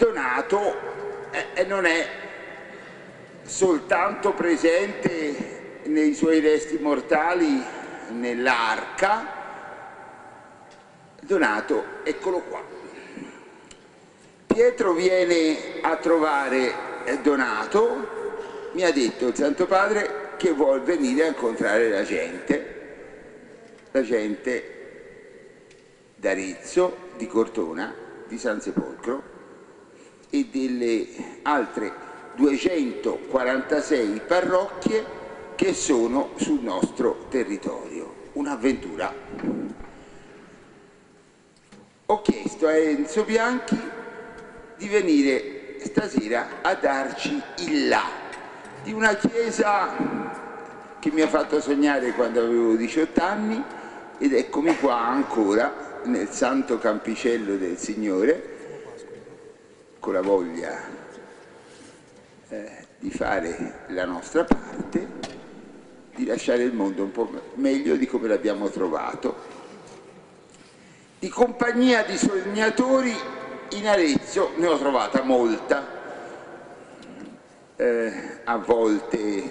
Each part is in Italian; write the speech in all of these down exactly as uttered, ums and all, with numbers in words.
Donato eh, non è soltanto presente nei suoi resti mortali nell'arca. Donato, eccolo qua. Pietro viene a trovare Donato, mi ha detto il Santo Padre che vuol venire a incontrare la gente, la gente d'Arezzo, di Cortona, di San Sepolcro e delle altre duecentoquarantasei parrocchie che sono sul nostro territorio. Un'avventura. Ho chiesto a Enzo Bianchi di venire stasera a darci il là di una chiesa che mi ha fatto sognare quando avevo diciotto anni, ed eccomi qua ancora nel santo campicello del Signore, con la voglia eh, di fare la nostra parte, di lasciare il mondo un po' meglio di come l'abbiamo trovato. Di compagnia di sognatori in Arezzo ne ho trovata molta, eh, a volte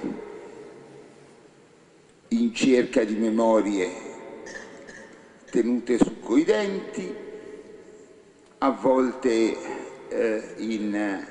in cerca di memorie tenute su coi denti, a volte eh, in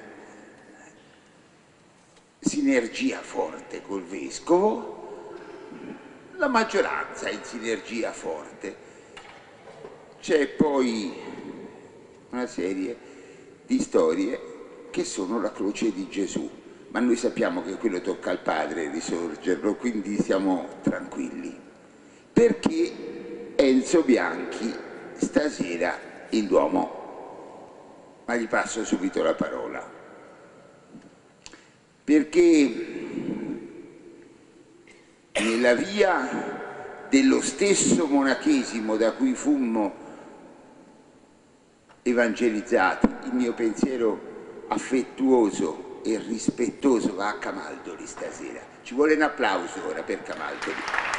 sinergia forte col vescovo, la maggioranza in sinergia forte. C'è poi una serie di storie che sono la croce di Gesù, ma noi sappiamo che quello tocca al Padre risorgerlo, quindi siamo tranquilli. Perché Enzo Bianchi stasera il Duomo? Ma gli passo subito la parola. Perché nella via dello stesso monachesimo da cui fummo evangelizzati, il mio pensiero affettuoso e rispettoso va a Camaldoli stasera. Ci vuole un applauso ora per Camaldoli.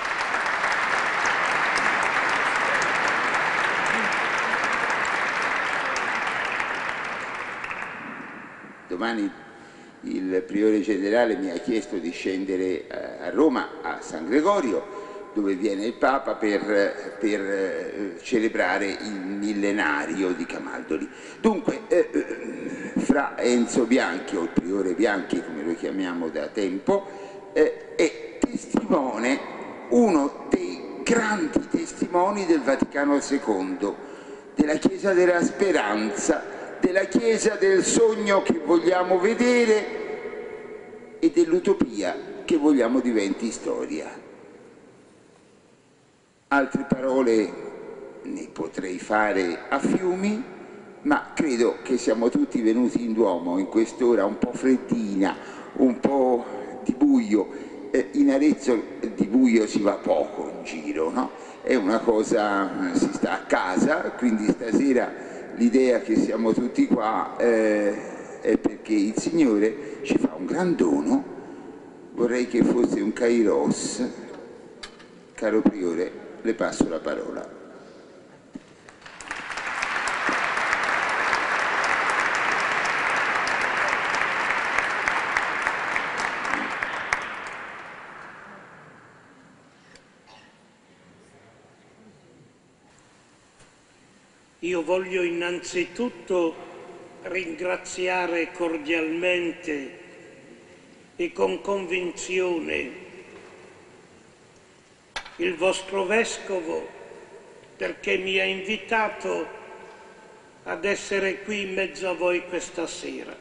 Domani il priore generale mi ha chiesto di scendere a Roma, a San Gregorio, dove viene il Papa per, per celebrare il millenario di Camaldoli. Dunque, eh, fra Enzo Bianchi, o il priore Bianchi come lo chiamiamo da tempo, eh, è testimone, uno dei grandi testimoni del Vaticano secondo, della Chiesa della Speranza, della Chiesa del sogno che vogliamo vedere e dell'utopia che vogliamo diventi storia. Altre parole ne potrei fare a fiumi, ma credo che siamo tutti venuti in Duomo in quest'ora un po' freddina, un po' di buio. Eh, in Arezzo di buio si va poco in giro, no? È una cosa, si sta a casa, quindi stasera l'idea che siamo tutti qua eh, è perché il Signore ci fa un gran dono. Vorrei che fosse un kairos. Caro priore, le passo la parola. Io voglio innanzitutto ringraziare cordialmente e con convinzione il vostro Vescovo perché mi ha invitato ad essere qui in mezzo a voi questa sera.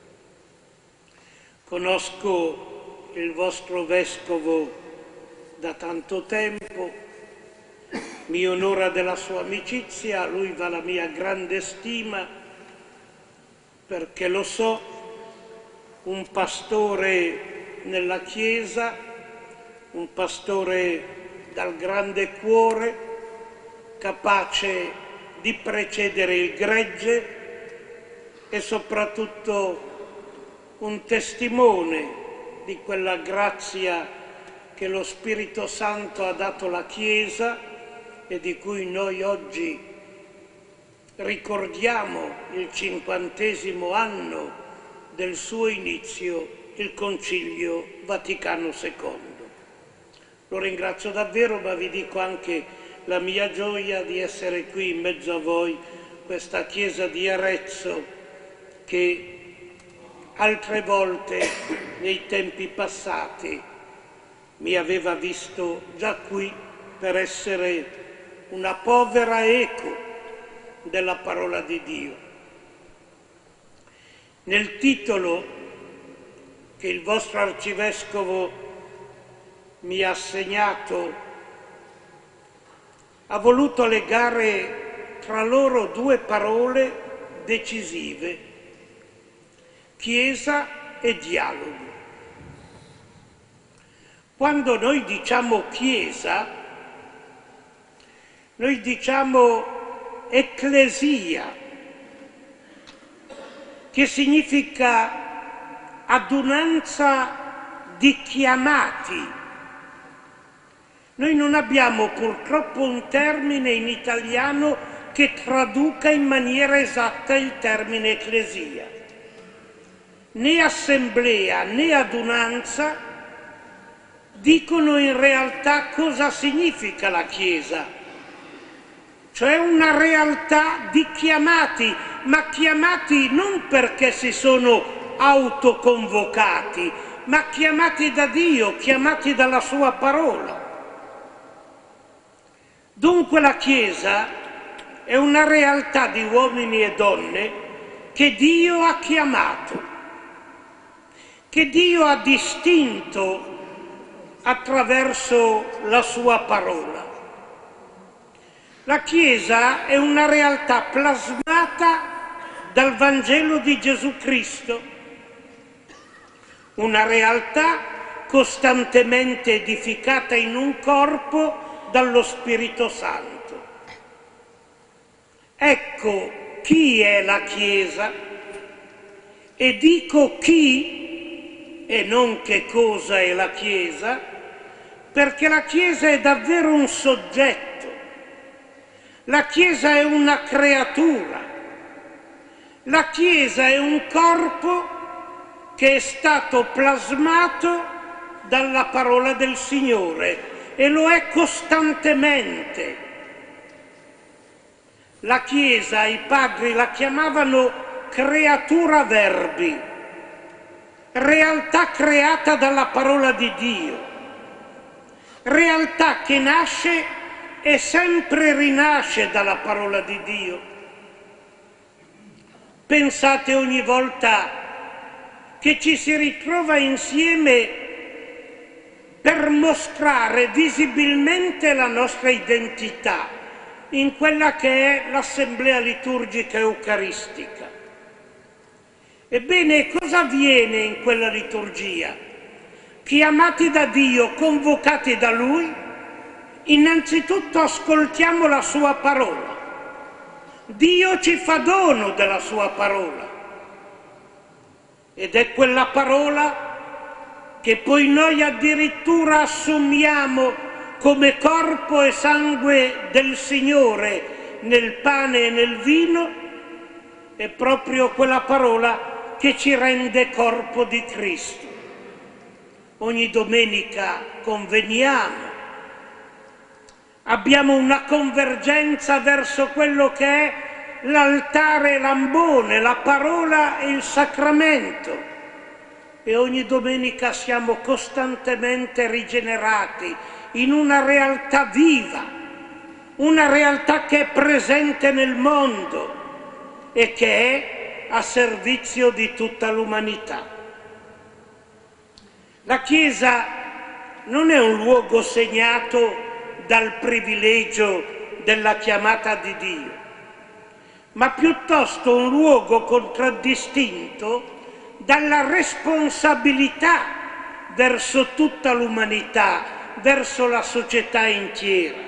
Conosco il vostro Vescovo da tanto tempo, mi onora della sua amicizia, a lui va la mia grande stima perché lo so, un pastore nella Chiesa, un pastore dal grande cuore, capace di precedere il gregge e soprattutto un testimone di quella grazia che lo Spirito Santo ha dato alla Chiesa e di cui noi oggi ricordiamo il cinquantesimo anno del suo inizio, il Concilio Vaticano secondo. Lo ringrazio davvero, ma vi dico anche la mia gioia di essere qui in mezzo a voi, questa chiesa di Arezzo che altre volte nei tempi passati mi aveva visto già qui per essere una povera eco della parola di Dio. Nel titolo che il vostro arcivescovo mi ha assegnato ha voluto legare tra loro due parole decisive: Chiesa e dialogo. Quando noi diciamo Chiesa, noi diciamo ecclesia, che significa adunanza di chiamati. Noi non abbiamo purtroppo un termine in italiano che traduca in maniera esatta il termine ecclesia. Né assemblea né adunanza dicono in realtà cosa significa la Chiesa, cioè una realtà di chiamati, ma chiamati non perché si sono autoconvocati, ma chiamati da Dio, chiamati dalla sua parola. Dunque la Chiesa è una realtà di uomini e donne che Dio ha chiamato, che Dio ha distinto attraverso la sua parola. La Chiesa è una realtà plasmata dal Vangelo di Gesù Cristo, una realtà costantemente edificata in un corpo dallo Spirito Santo. Ecco chi è la Chiesa, e dico chi e non che cosa è la Chiesa, perché la Chiesa è davvero un soggetto. La Chiesa è una creatura. La Chiesa è un corpo che è stato plasmato dalla parola del Signore e lo è costantemente. La Chiesa, i padri la chiamavano creatura verbi, realtà creata dalla parola di Dio, realtà che nasce e sempre rinasce dalla parola di Dio. Pensate ogni volta che ci si ritrova insieme per mostrare visibilmente la nostra identità in quella che è l'assemblea liturgica eucaristica. Ebbene, cosa avviene in quella liturgia? Chiamati da Dio, convocati da Lui, innanzitutto ascoltiamo la sua parola. Dio ci fa dono della sua parola. Ed è quella parola che poi noi addirittura assumiamo come corpo e sangue del Signore nel pane e nel vino, è proprio quella parola che ci rende corpo di Cristo. Ogni domenica conveniamo, abbiamo una convergenza verso quello che è l'altare e l'ambone, la parola e il sacramento. E ogni domenica siamo costantemente rigenerati in una realtà viva, una realtà che è presente nel mondo e che è a servizio di tutta l'umanità. La Chiesa non è un luogo segnato dal privilegio della chiamata di Dio, ma piuttosto un luogo contraddistinto dalla responsabilità verso tutta l'umanità, verso la società intera.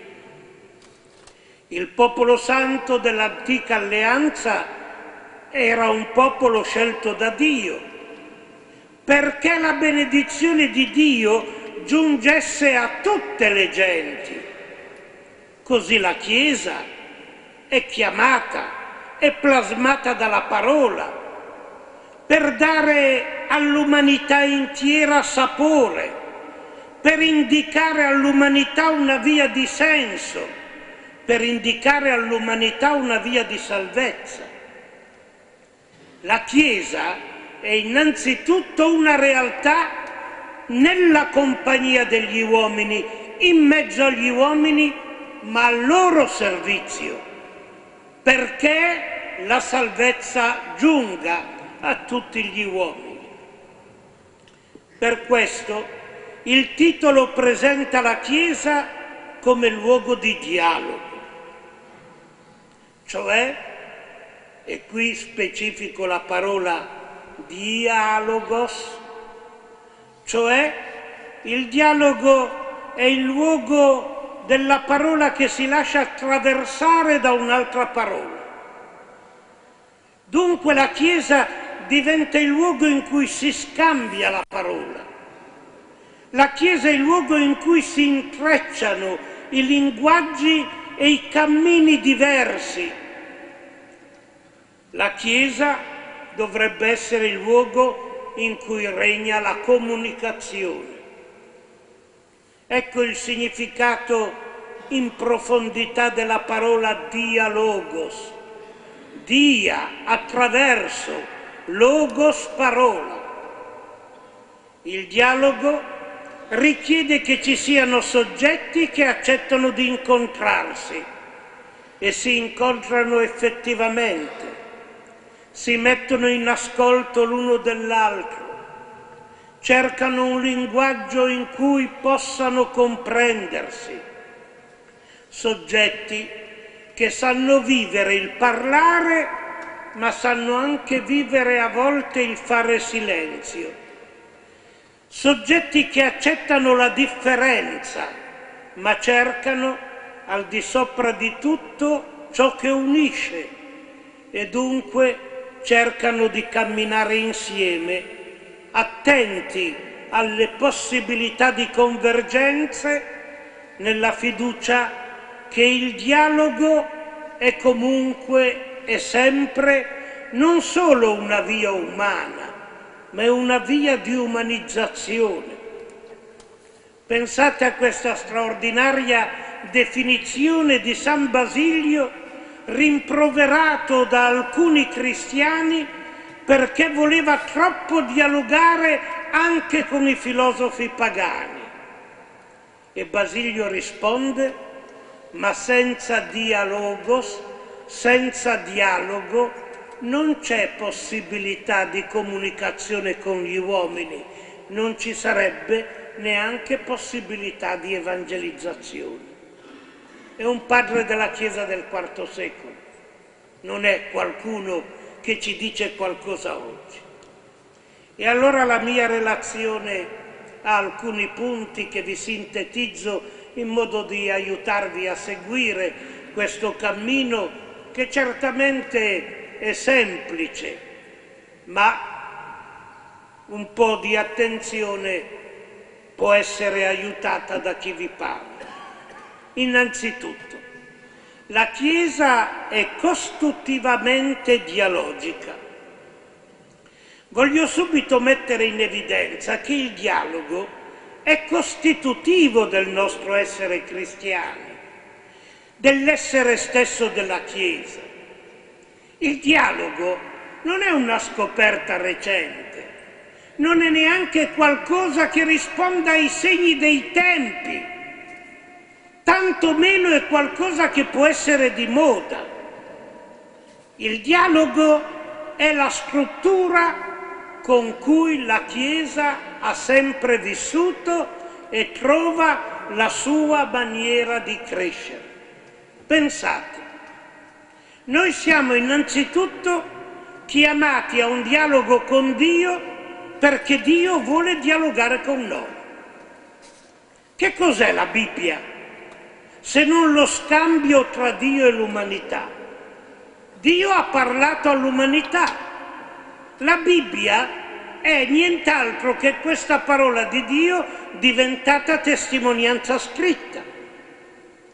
Il popolo santo dell'antica alleanza era un popolo scelto da Dio, perché la benedizione di Dio giungesse a tutte le genti. Così la Chiesa è chiamata, è plasmata dalla parola, per dare all'umanità intera sapore, per indicare all'umanità una via di senso, per indicare all'umanità una via di salvezza. La Chiesa è innanzitutto una realtà nella compagnia degli uomini, in mezzo agli uomini, ma al loro servizio, perché la salvezza giunga a tutti gli uomini. Per questo il titolo presenta la Chiesa come luogo di dialogo, cioè, e qui specifico la parola dialogos, cioè il dialogo è il luogo della parola che si lascia attraversare da un'altra parola. Dunque la Chiesa diventa il luogo in cui si scambia la parola. La Chiesa è il luogo in cui si intrecciano i linguaggi e i cammini diversi. La Chiesa dovrebbe essere il luogo in cui regna la comunicazione. Ecco il significato in profondità della parola dialogos. Dia, attraverso, logos, parola. Il dialogo richiede che ci siano soggetti che accettano di incontrarsi e si incontrano effettivamente, si mettono in ascolto l'uno dell'altro, cercano un linguaggio in cui possano comprendersi, soggetti che sanno vivere il parlare, ma sanno anche vivere a volte il fare silenzio, soggetti che accettano la differenza, ma cercano al di sopra di tutto ciò che unisce e dunque cercano di camminare insieme, attenti alle possibilità di convergenze, nella fiducia che il dialogo è comunque e sempre non solo una via umana, ma è una via di umanizzazione. Pensate a questa straordinaria definizione di San Basilio, rimproverato da alcuni cristiani perché voleva troppo dialogare anche con i filosofi pagani. E Basilio risponde: ma senza dialogos, senza dialogo, non c'è possibilità di comunicazione con gli uomini, non ci sarebbe neanche possibilità di evangelizzazione. È un padre della Chiesa del quarto secolo, non è qualcuno che ci dice qualcosa oggi. E allora la mia relazione ha alcuni punti che vi sintetizzo in modo di aiutarvi a seguire questo cammino che certamente è semplice, ma un po' di attenzione può essere aiutata da chi vi parla. Innanzitutto, la Chiesa è costitutivamente dialogica. Voglio subito mettere in evidenza che il dialogo è costitutivo del nostro essere cristiani, dell'essere stesso della Chiesa. Il dialogo non è una scoperta recente, non è neanche qualcosa che risponda ai segni dei tempi, tanto meno è qualcosa che può essere di moda. Il dialogo è la struttura con cui la Chiesa ha sempre vissuto e trova la sua maniera di crescere. Pensate, noi siamo innanzitutto chiamati a un dialogo con Dio perché Dio vuole dialogare con noi. Che cos'è la Bibbia se non lo scambio tra Dio e l'umanità? Dio ha parlato all'umanità. La Bibbia è nient'altro che questa parola di Dio diventata testimonianza scritta.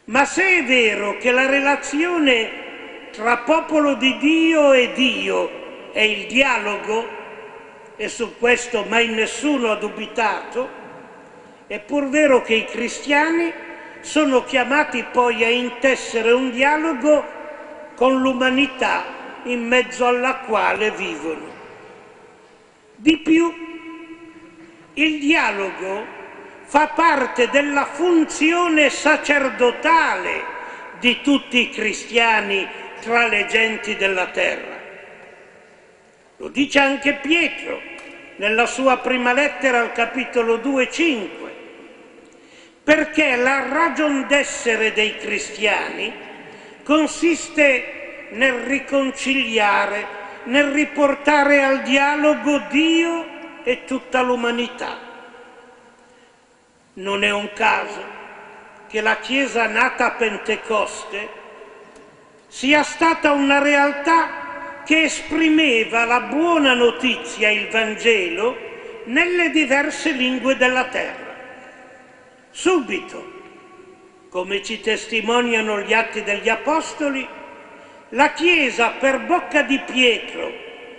Ma se è vero che la relazione tra popolo di Dio e Dio è il dialogo, e su questo mai nessuno ha dubitato, è pur vero che i cristiani sono chiamati poi a intessere un dialogo con l'umanità in mezzo alla quale vivono. Di più, il dialogo fa parte della funzione sacerdotale di tutti i cristiani tra le genti della terra. Lo dice anche Pietro nella sua prima lettera al capitolo due, cinque, perché la ragion d'essere dei cristiani consiste nel riconciliare, nel riportare al dialogo Dio e tutta l'umanità. Non è un caso che la Chiesa nata a Pentecoste sia stata una realtà che esprimeva la buona notizia, il Vangelo, nelle diverse lingue della terra. Subito, come ci testimoniano gli Atti degli Apostoli, la Chiesa per bocca di Pietro,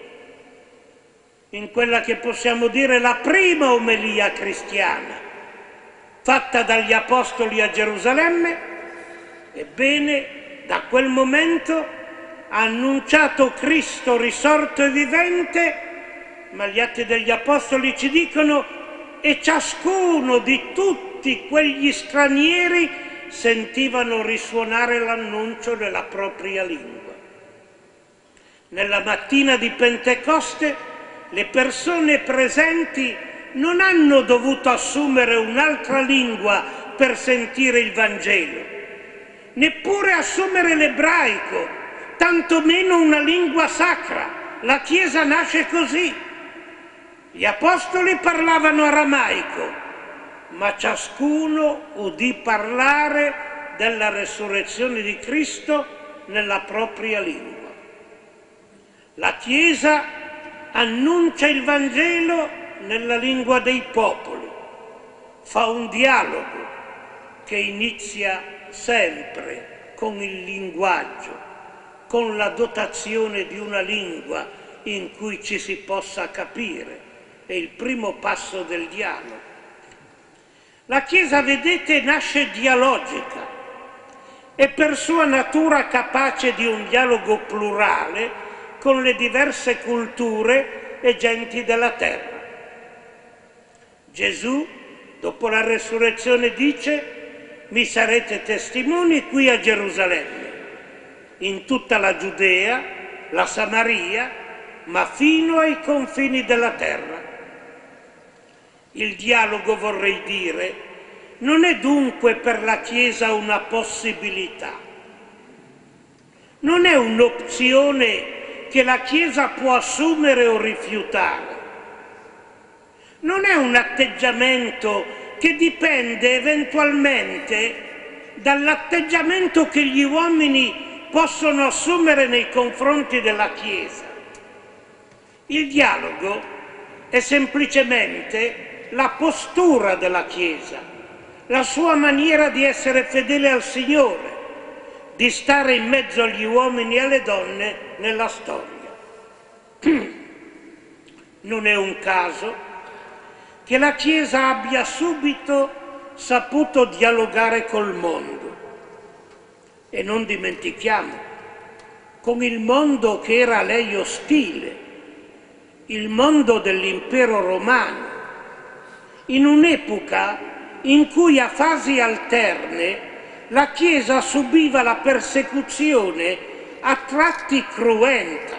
in quella che possiamo dire la prima omelia cristiana, fatta dagli Apostoli a Gerusalemme, ebbene, da quel momento ha annunciato Cristo risorto e vivente, ma gli Atti degli Apostoli ci dicono e ciascuno di tutti quegli stranieri sentivano risuonare l'annuncio nella propria lingua. Nella mattina di Pentecoste le persone presenti non hanno dovuto assumere un'altra lingua per sentire il Vangelo, neppure assumere l'ebraico, tantomeno una lingua sacra. La Chiesa nasce così. Gli apostoli parlavano aramaico, ma ciascuno udì parlare della resurrezione di Cristo nella propria lingua. La Chiesa annuncia il Vangelo nella lingua dei popoli, fa un dialogo che inizia sempre con il linguaggio, con la dotazione di una lingua in cui ci si possa capire. È il primo passo del dialogo. La Chiesa, vedete, nasce dialogica e per sua natura capace di un dialogo plurale con le diverse culture e genti della terra. Gesù, dopo la resurrezione, dice: mi sarete testimoni qui a Gerusalemme, in tutta la Giudea, la Samaria, ma fino ai confini della terra. Il dialogo, vorrei dire, non è dunque per la Chiesa una possibilità, non è un'opzione che la Chiesa può assumere o rifiutare, non è un atteggiamento che dipende eventualmente dall'atteggiamento che gli uomini possono assumere nei confronti della Chiesa. Il dialogo è semplicemente la postura della Chiesa, la sua maniera di essere fedele al Signore, di stare in mezzo agli uomini e alle donne nella storia. Non è un caso che la Chiesa abbia subito saputo dialogare col mondo. E non dimentichiamo, con il mondo che era a lei ostile, il mondo dell'impero romano, in un'epoca in cui a fasi alterne la Chiesa subiva la persecuzione a tratti cruenta.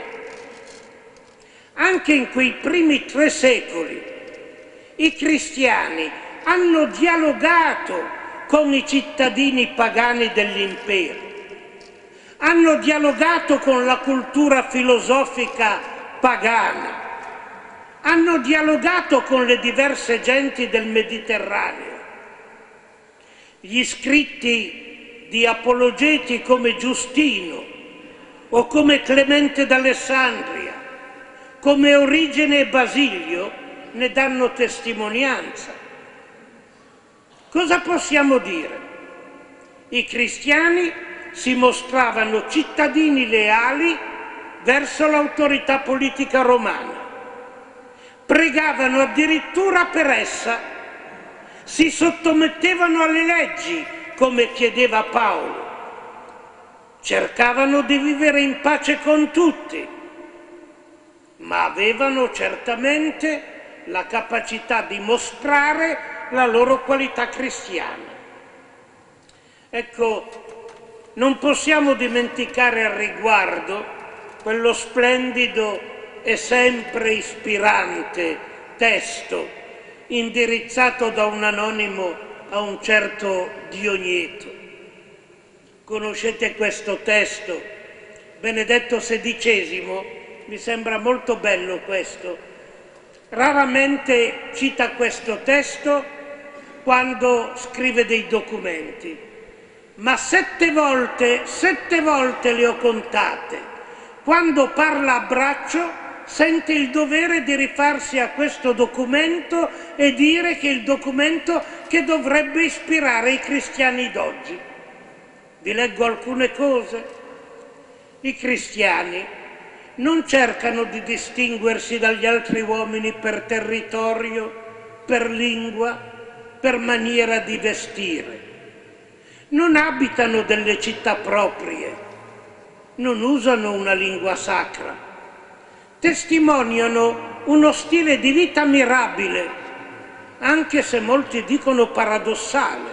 Anche in quei primi tre secoli i cristiani hanno dialogato con i cittadini pagani dell'impero, hanno dialogato con la cultura filosofica pagana, hanno dialogato con le diverse genti del Mediterraneo. Gli scritti di apologeti come Giustino o come Clemente d'Alessandria, come Origene e Basilio ne danno testimonianza. Cosa possiamo dire? I cristiani si mostravano cittadini leali verso l'autorità politica romana, pregavano addirittura per essa, si sottomettevano alle leggi, come chiedeva Paolo, cercavano di vivere in pace con tutti, ma avevano certamente la capacità di mostrare la loro qualità cristiana. Ecco, non possiamo dimenticare al riguardo quello splendido e sempre ispirante testo indirizzato da un anonimo a un certo Diogneto. Conoscete questo testo? Benedetto sedicesimo, mi sembra molto bello questo. Raramente cita questo testo quando scrive dei documenti, ma sette volte, sette volte le ho contate. Quando parla a braccio sente il dovere di rifarsi a questo documento e dire che è il documento che dovrebbe ispirare i cristiani d'oggi. Vi leggo alcune cose. I cristiani non cercano di distinguersi dagli altri uomini per territorio, per lingua, per maniera di vestire. Non abitano delle città proprie, non usano una lingua sacra, testimoniano uno stile di vita mirabile, anche se molti dicono paradossale.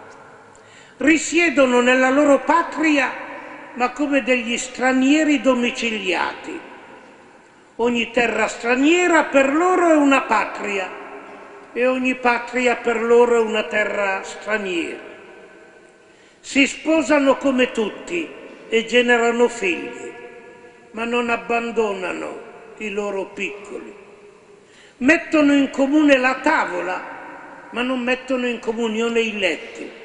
Risiedono nella loro patria ma come degli stranieri domiciliati. Ogni terra straniera per loro è una patria e ogni patria per loro è una terra straniera. Si sposano come tutti e generano figli, ma non abbandonano i loro piccoli. Mettono in comune la tavola, ma non mettono in comunione i letti.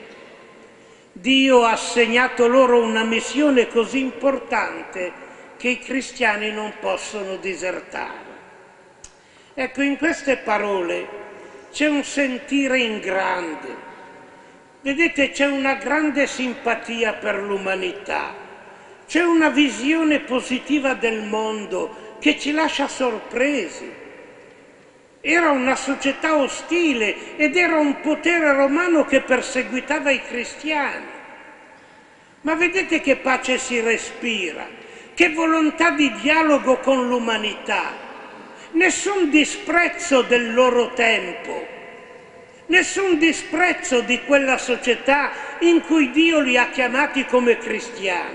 Dio ha assegnato loro una missione così importante che i cristiani non possono disertare. Ecco, in queste parole c'è un sentire in grande. Vedete, c'è una grande simpatia per l'umanità, c'è una visione positiva del mondo che ci lascia sorpresi. Era una società ostile ed era un potere romano che perseguitava i cristiani. Ma vedete che pace si respira, che volontà di dialogo con l'umanità, nessun disprezzo del loro tempo, nessun disprezzo di quella società in cui Dio li ha chiamati come cristiani.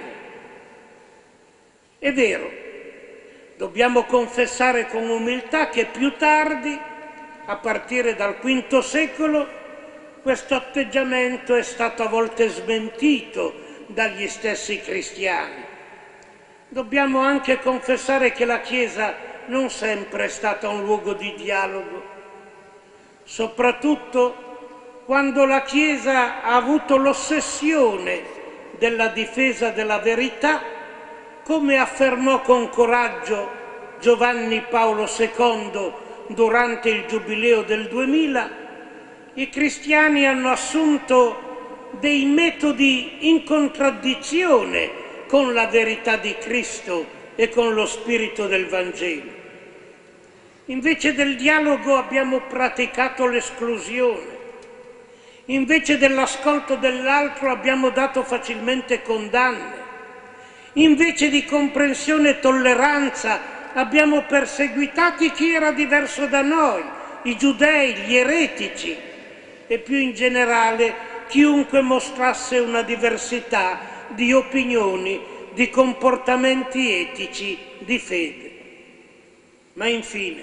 È vero. Dobbiamo confessare con umiltà che più tardi, a partire dal quinto secolo, questo atteggiamento è stato a volte smentito dagli stessi cristiani. Dobbiamo anche confessare che la Chiesa non sempre è stata un luogo di dialogo, soprattutto quando la Chiesa ha avuto l'ossessione della difesa della verità. Come affermò con coraggio Giovanni Paolo secondo durante il Giubileo del duemila, i cristiani hanno assunto dei metodi in contraddizione con la verità di Cristo e con lo spirito del Vangelo. Invece del dialogo abbiamo praticato l'esclusione, invece dell'ascolto dell'altro abbiamo dato facilmente condanne. Invece di comprensione e tolleranza abbiamo perseguitati chi era diverso da noi, i giudei, gli eretici e più in generale chiunque mostrasse una diversità di opinioni, di comportamenti etici, di fede. Ma infine,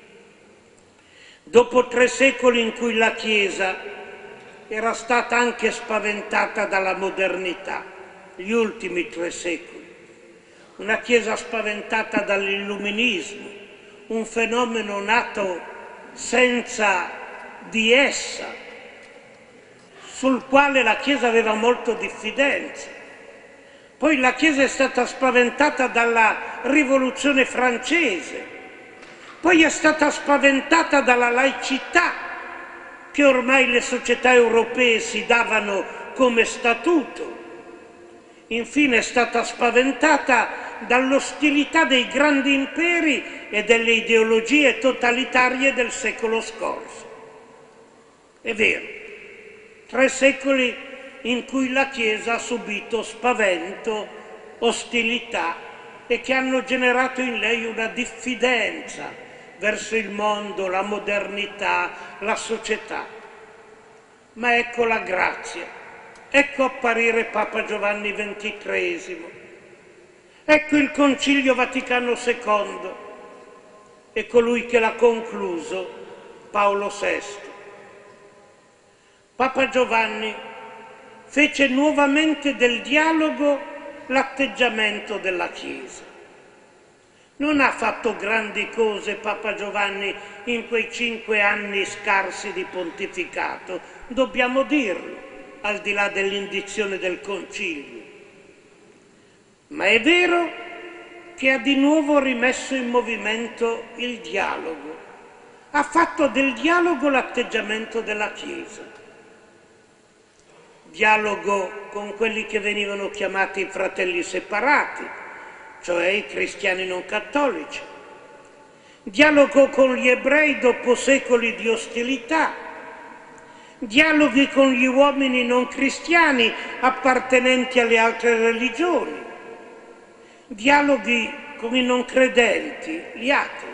dopo tre secoli in cui la Chiesa era stata anche spaventata dalla modernità, gli ultimi tre secoli, una Chiesa spaventata dall'illuminismo, un fenomeno nato senza di essa, sul quale la Chiesa aveva molto diffidenza. Poi la Chiesa è stata spaventata dalla Rivoluzione francese, poi è stata spaventata dalla laicità che ormai le società europee si davano come statuto. Infine è stata spaventata dall'ostilità dei grandi imperi e delle ideologie totalitarie del secolo scorso. È vero, tre secoli in cui la Chiesa ha subito spavento, ostilità e che hanno generato in lei una diffidenza verso il mondo, la modernità, la società. Ma ecco la grazia, ecco apparire Papa Giovanni ventitreesimo, ecco il Concilio Vaticano secondo e colui che l'ha concluso, Paolo sesto. Papa Giovanni fece nuovamente del dialogo l'atteggiamento della Chiesa. Non ha fatto grandi cose Papa Giovanni in quei cinque anni scarsi di pontificato, dobbiamo dirlo, al di là dell'indizione del Concilio. Ma è vero che ha di nuovo rimesso in movimento il dialogo, ha fatto del dialogo l'atteggiamento della Chiesa. Dialogo con quelli che venivano chiamati fratelli separati, cioè i cristiani non cattolici. Dialogo con gli ebrei dopo secoli di ostilità. Dialoghi con gli uomini non cristiani appartenenti alle altre religioni. Dialoghi con i non credenti, gli atei.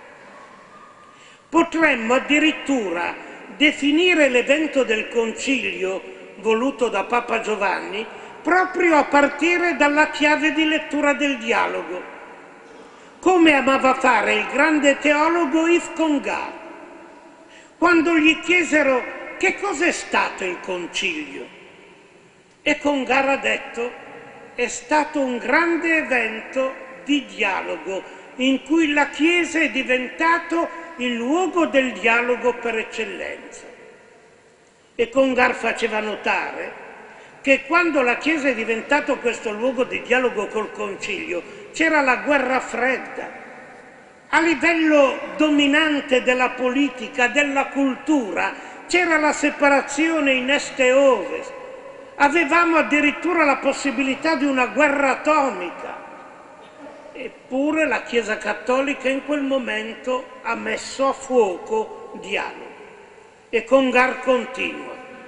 Potremmo addirittura definire l'evento del Concilio voluto da Papa Giovanni proprio a partire dalla chiave di lettura del dialogo, come amava fare il grande teologo Yves Congar. Quando gli chiesero che cos'è stato il Concilio, e Congar ha detto: è stato un grande evento di dialogo in cui la Chiesa è diventato il luogo del dialogo per eccellenza. E Congar faceva notare che quando la Chiesa è diventato questo luogo di dialogo col Concilio c'era la guerra fredda. A livello dominante della politica, della cultura, c'era la separazione in est e ovest. Avevamo addirittura la possibilità di una guerra atomica. Eppure la Chiesa Cattolica in quel momento ha messo a fuoco dialogo. E Congar continua.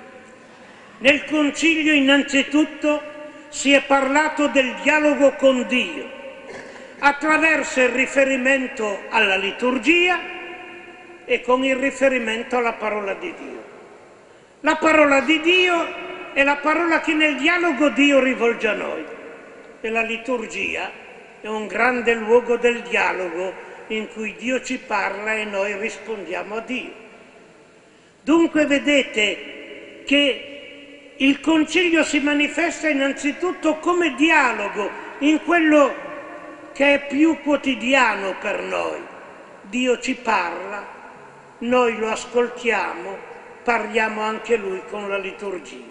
Nel Concilio innanzitutto si è parlato del dialogo con Dio attraverso il riferimento alla liturgia e con il riferimento alla parola di Dio. La parola di Dio è la parola che nel dialogo Dio rivolge a noi e la liturgia è un grande luogo del dialogo in cui Dio ci parla e noi rispondiamo a Dio. Dunque vedete che il Concilio si manifesta innanzitutto come dialogo in quello che è più quotidiano per noi. Dio ci parla, noi lo ascoltiamo, parliamo anche Lui con la liturgia.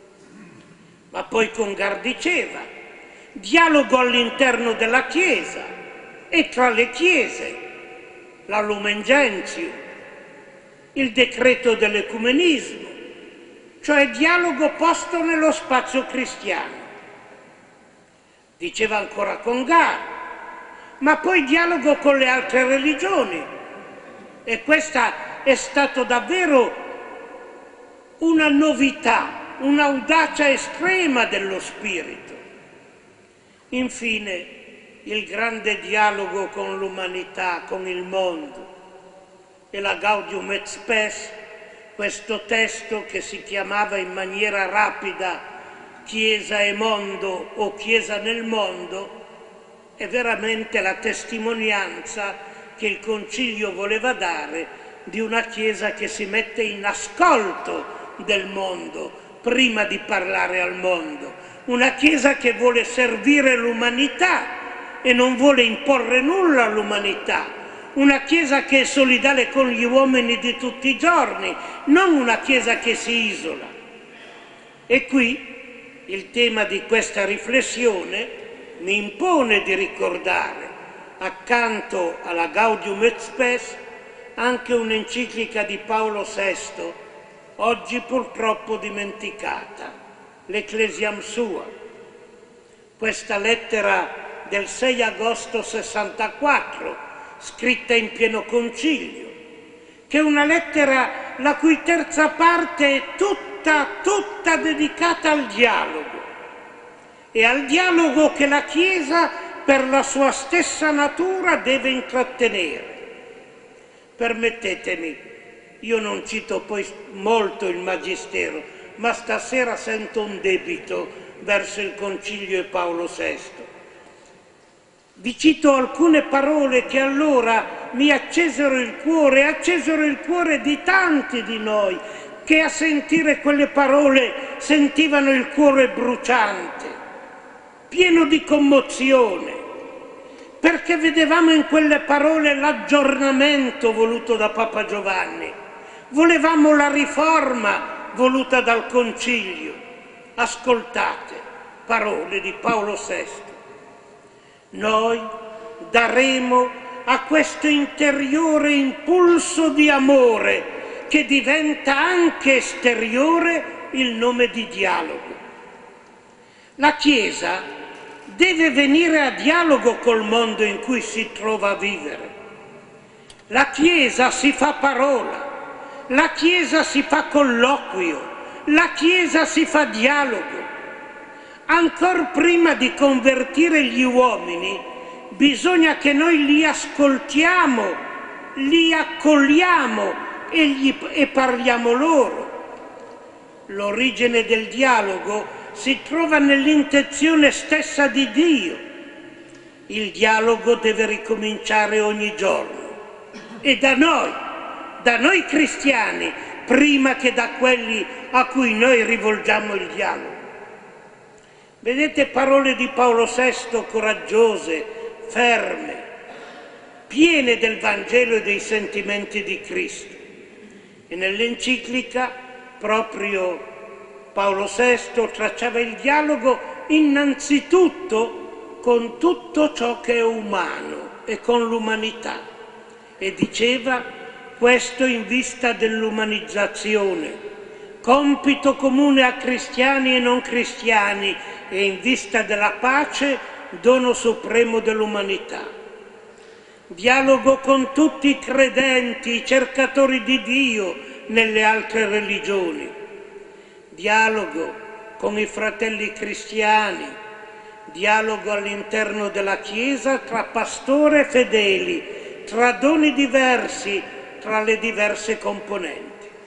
Ma poi Congar diceva, dialogo all'interno della Chiesa e tra le Chiese, la Lumen Gentium, il decreto dell'ecumenismo, cioè dialogo posto nello spazio cristiano. Diceva ancora Congar, ma poi dialogo con le altre religioni, e questa è stata davvero una novità, un'audacia estrema dello spirito. Infine, il grande dialogo con l'umanità, con il mondo, e la Gaudium et Spes, questo testo che si chiamava in maniera rapida Chiesa e mondo o Chiesa nel mondo, è veramente la testimonianza che il Concilio voleva dare di una Chiesa che si mette in ascolto del mondo prima di parlare al mondo, una Chiesa che vuole servire l'umanità e non vuole imporre nulla all'umanità, una Chiesa che è solidale con gli uomini di tutti i giorni, non una Chiesa che si isola. E qui il tema di questa riflessione mi impone di ricordare, accanto alla Gaudium et Spes, anche un'enciclica di Paolo sesto, oggi purtroppo dimenticata, l'Ecclesiam Sua, questa lettera del sei agosto sessantaquattro, scritta in pieno concilio, che è una lettera la cui terza parte è tutta, tutta dedicata al dialogo, e al dialogo che la Chiesa per la sua stessa natura deve intrattenere. Permettetemi, io non cito poi molto il Magistero, ma stasera sento un debito verso il Concilio e Paolo sesto. Vi cito alcune parole che allora mi accesero il cuore, accesero il cuore di tanti di noi, che a sentire quelle parole sentivano il cuore bruciante, pieno di commozione, perché vedevamo in quelle parole l'aggiornamento voluto da Papa Giovanni, volevamo la riforma voluta dal Concilio. Ascoltate, parole di Paolo sesto. Noi daremo a questo interiore impulso di amore, che diventa anche esteriore, il nome di dialogo. La Chiesa deve venire a dialogo col mondo in cui si trova a vivere. La Chiesa si fa parola, la Chiesa si fa colloquio, la Chiesa si fa dialogo. Ancor prima di convertire gli uomini, bisogna che noi li ascoltiamo, li accogliamo e, gli, e parliamo loro. L'origine del dialogo si trova nell'intenzione stessa di Dio. Il dialogo deve ricominciare ogni giorno, e da noi, da noi cristiani, prima che da quelli a cui noi rivolgiamo il dialogo. Vedete, parole di Paolo sesto coraggiose, ferme, piene del Vangelo e dei sentimenti di Cristo. E nell'enciclica proprio Paolo sesto tracciava il dialogo innanzitutto con tutto ciò che è umano e con l'umanità, e diceva questo in vista dell'umanizzazione, compito comune a cristiani e non cristiani, e in vista della pace, dono supremo dell'umanità. Dialogo con tutti i credenti, i cercatori di Dio nelle altre religioni. Dialogo con i fratelli cristiani, dialogo all'interno della Chiesa tra pastore e fedeli, tra doni diversi, tra le diverse componenti.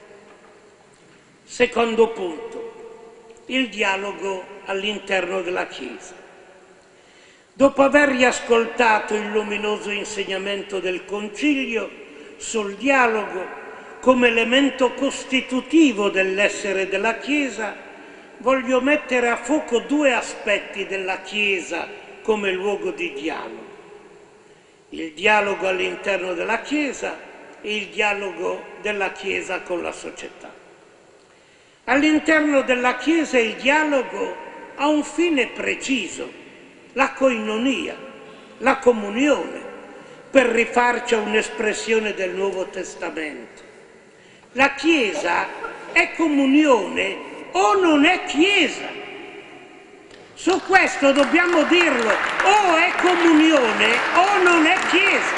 Secondo punto, il dialogo all'interno della Chiesa. Dopo aver riascoltato il luminoso insegnamento del Concilio sul dialogo come elemento costitutivo dell'essere della Chiesa, voglio mettere a fuoco due aspetti della Chiesa come luogo di dialogo. Il dialogo all'interno della Chiesa e il dialogo della Chiesa con la società. All'interno della Chiesa il dialogo ha un fine preciso, la koinonia, la comunione, per rifarci a un'espressione del Nuovo Testamento. La Chiesa è comunione o non è Chiesa. Su questo dobbiamo dirlo, o è comunione o non è Chiesa.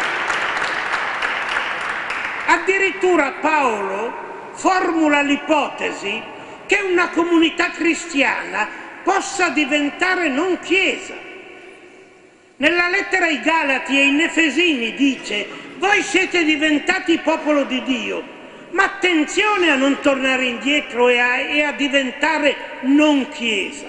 Addirittura Paolo formula l'ipotesi che una comunità cristiana possa diventare non Chiesa. Nella lettera ai Galati e ai Efesini dice: voi siete diventati popolo di Dio, ma attenzione a non tornare indietro e a, e a diventare non Chiesa.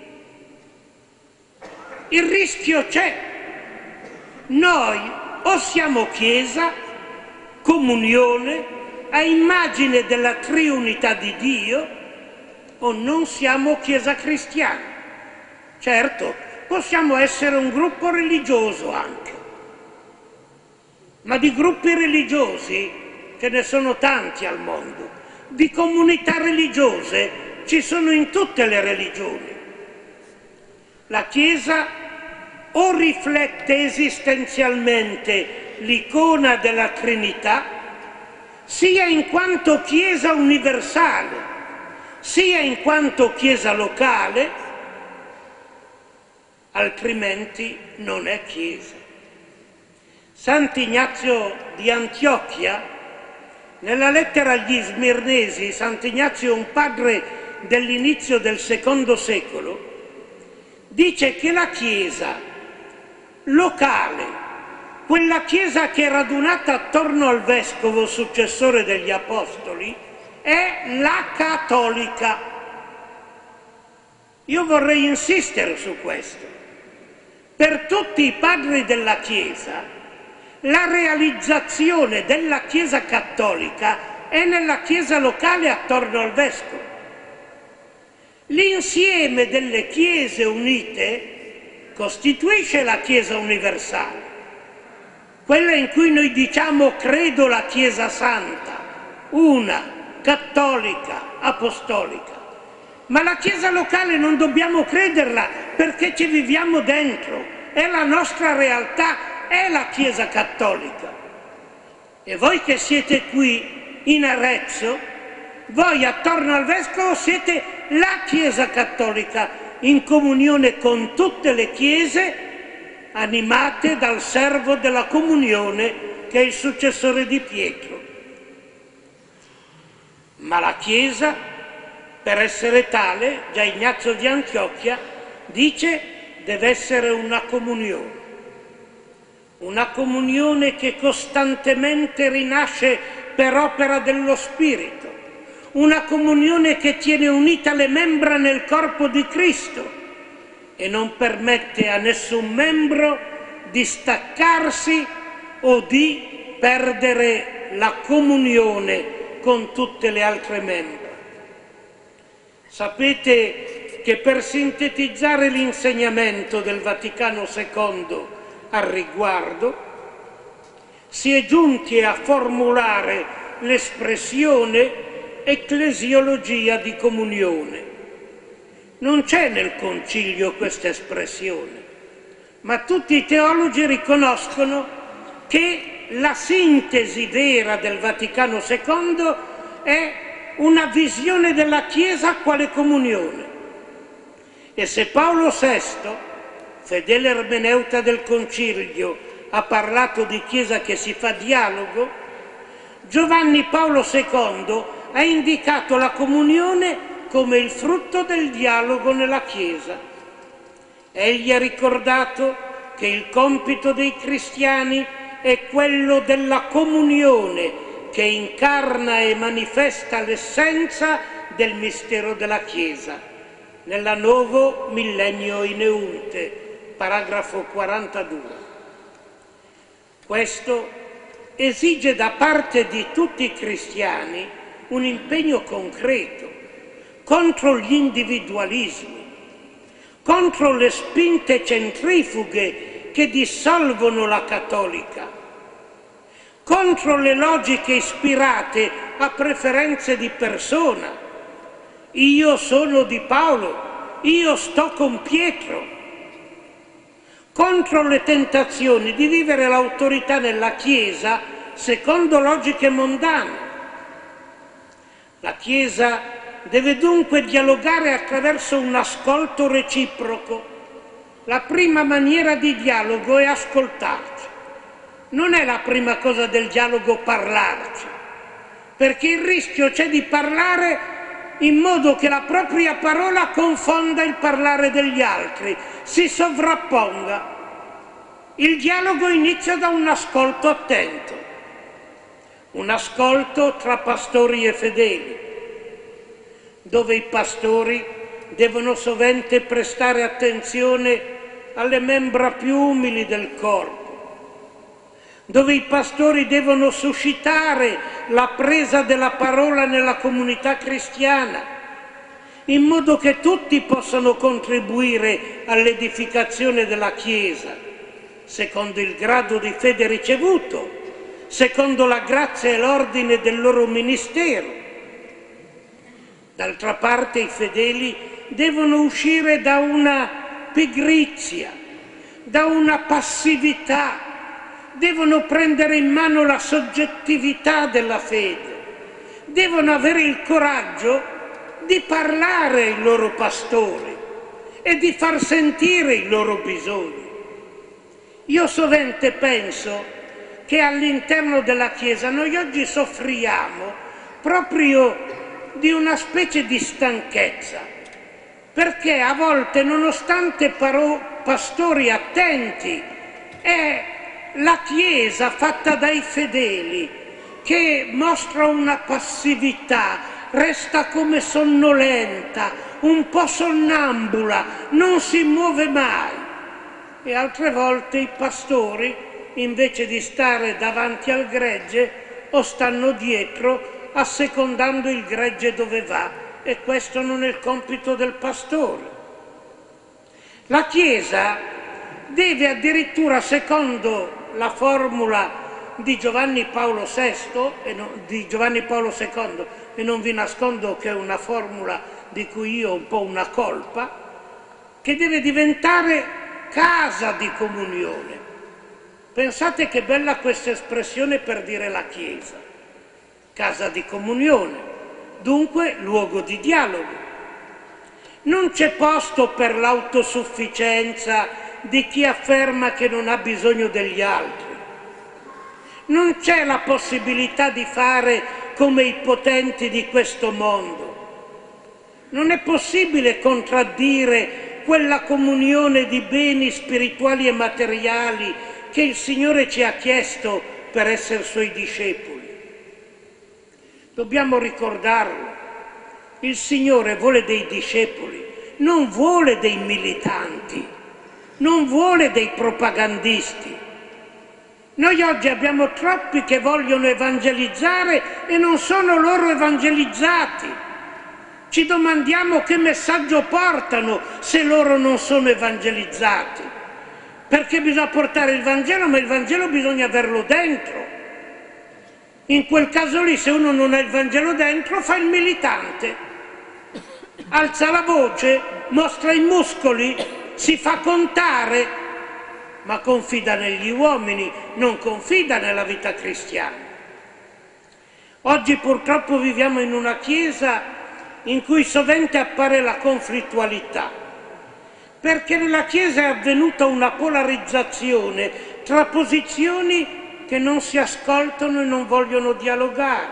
Il rischio c'è. Noi o siamo Chiesa, comunione, a immagine della triunità di Dio, o non siamo Chiesa cristiana. Certo, possiamo essere un gruppo religioso anche, ma di gruppi religiosi ce ne sono tanti al mondo, di comunità religiose ci sono in tutte le religioni. La Chiesa o riflette esistenzialmente l'icona della Trinità, sia in quanto Chiesa universale, sia in quanto Chiesa locale, altrimenti non è Chiesa. Sant'Ignazio di Antiochia, nella lettera agli Smirnesi, Sant'Ignazio, un padre dell'inizio del secondo secolo, dice che la Chiesa locale, quella Chiesa che è radunata attorno al Vescovo successore degli Apostoli, è la cattolica. Io vorrei insistere su questo. Per tutti i padri della Chiesa, la realizzazione della Chiesa cattolica è nella Chiesa locale attorno al Vescovo. L'insieme delle Chiese unite costituisce la Chiesa universale, quella in cui noi diciamo credo la Chiesa Santa, una, cattolica, apostolica. Ma la Chiesa locale non dobbiamo crederla perché ci viviamo dentro, è la nostra realtà, è la Chiesa cattolica. E voi che siete qui in Arezzo, voi attorno al Vescovo siete la Chiesa cattolica, in comunione con tutte le Chiese, animate dal servo della comunione che è il successore di Pietro. Ma la Chiesa, per essere tale, già Ignazio di Antiochia dice, deve essere una comunione. Una comunione che costantemente rinasce per opera dello Spirito. Una comunione che tiene unite le membra nel corpo di Cristo e non permette a nessun membro di staccarsi o di perdere la comunione con tutte le altre membra. Sapete che per sintetizzare l'insegnamento del Vaticano secondo al riguardo si è giunti a formulare l'espressione ecclesiologia di comunione. Non c'è nel Concilio questa espressione, ma tutti i teologi riconoscono che la sintesi vera del Vaticano secondo è una visione della Chiesa quale comunione. E se Paolo sesto, fedele ermeneuta del Concilio, ha parlato di Chiesa che si fa dialogo, Giovanni Paolo secondo ha indicato la comunione come il frutto del dialogo nella Chiesa. Egli ha ricordato che il compito dei cristiani è quello della comunione che incarna e manifesta l'essenza del mistero della Chiesa. Nella Novo Millennio in Eunte, paragrafo quarantadue. Questo esige da parte di tutti i cristiani un impegno concreto contro gli individualismi, contro le spinte centrifughe che dissolvono la cattolica, contro le logiche ispirate a preferenze di persona. Io sono di Paolo, io sto con Pietro, contro le tentazioni di vivere l'autorità nella Chiesa secondo logiche mondane. La Chiesa deve dunque dialogare attraverso un ascolto reciproco. La prima maniera di dialogo è ascoltarci. Non è la prima cosa del dialogo parlarci, perché il rischio c'è di parlare in modo che la propria parola confonda il parlare degli altri, si sovrapponga. Il dialogo inizia da un ascolto attento, un ascolto tra pastori e fedeli, dove i pastori devono sovente prestare attenzione alle membra più umili del corpo, dove i pastori devono suscitare la presa della parola nella comunità cristiana, in modo che tutti possano contribuire all'edificazione della Chiesa, secondo il grado di fede ricevuto, secondo la grazia e l'ordine del loro ministero. D'altra parte i fedeli devono uscire da una pigrizia, da una passività, devono prendere in mano la soggettività della fede, devono avere il coraggio di parlare ai loro pastori e di far sentire i loro bisogni. Io sovente penso che all'interno della Chiesa noi oggi soffriamo proprio di una specie di stanchezza, perché a volte, nonostante pastori attenti, è la Chiesa fatta dai fedeli che mostra una passività, resta come sonnolenta, un po' sonnambula, non si muove mai. E altre volte i pastori, invece di stare davanti al gregge, o stanno dietro, assecondando il gregge dove va, e questo non è il compito del pastore. La Chiesa deve addirittura, secondo la formula di Giovanni Paolo sesto, e no, di Giovanni Paolo secondo, e non vi nascondo che è una formula di cui io ho un po' una colpa, che deve diventare casa di comunione. Pensate che bella questa espressione per dire la Chiesa, casa di comunione, dunque luogo di dialogo. Non c'è posto per l'autosufficienza di chi afferma che non ha bisogno degli altri. Non c'è la possibilità di fare come i potenti di questo mondo. Non è possibile contraddire quella comunione di beni spirituali e materiali che il Signore ci ha chiesto per essere Suoi discepoli. Dobbiamo ricordarlo. Il Signore vuole dei discepoli, non vuole dei militanti, non vuole dei propagandisti. Noi oggi abbiamo troppi che vogliono evangelizzare e non sono loro evangelizzati. Ci domandiamo che messaggio portano se loro non sono evangelizzati. Perché bisogna portare il Vangelo, ma il Vangelo bisogna averlo dentro. In quel caso lì, se uno non ha il Vangelo dentro, fa il militante. Alza la voce, mostra i muscoli, si fa contare, ma confida negli uomini, non confida nella vita cristiana. Oggi purtroppo viviamo in una Chiesa in cui sovente appare la conflittualità, perché nella Chiesa è avvenuta una polarizzazione tra posizioni che non si ascoltano e non vogliono dialogare.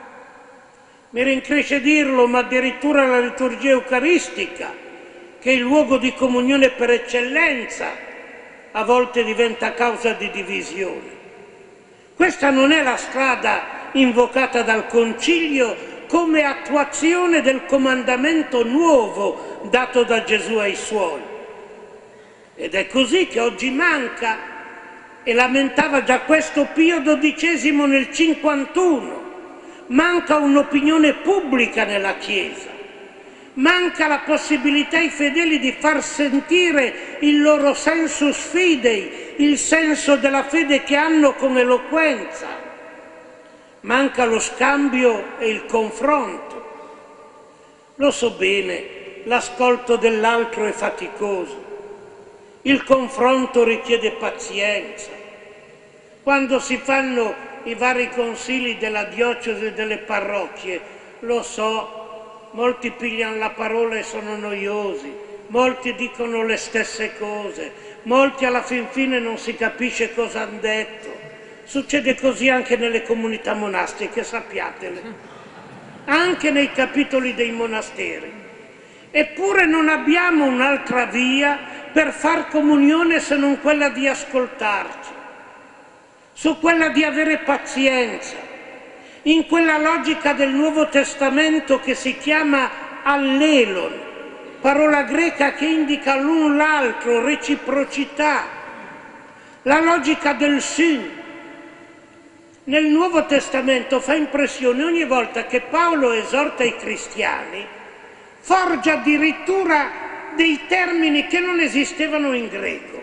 Mi rincresce dirlo, ma addirittura la liturgia eucaristica, che è il luogo di comunione per eccellenza, a volte diventa causa di divisione. Questa non è la strada invocata dal Concilio come attuazione del comandamento nuovo dato da Gesù ai Suoi. Ed è così che oggi manca, e lamentava già questo Pio dodicesimo nel cinquantuno, manca un'opinione pubblica nella Chiesa, manca la possibilità ai fedeli di far sentire il loro sensus fidei, il senso della fede che hanno con eloquenza. Manca lo scambio e il confronto. Lo so bene, l'ascolto dell'altro è faticoso, il confronto richiede pazienza. Quando si fanno i vari consigli della diocesi e delle parrocchie, lo so, molti pigliano la parola e sono noiosi, molti dicono le stesse cose, molti alla fin fine non si capisce cosa hanno detto. Succede così anche nelle comunità monastiche, sappiatele, anche nei capitoli dei monasteri. Eppure non abbiamo un'altra via per far comunione se non quella di ascoltarci, su quella di avere pazienza, in quella logica del Nuovo Testamento che si chiama allelon, parola greca che indica l'un l'altro, reciprocità, la logica del syn. Nel Nuovo Testamento fa impressione ogni volta che Paolo esorta i cristiani, forgia addirittura dei termini che non esistevano in greco.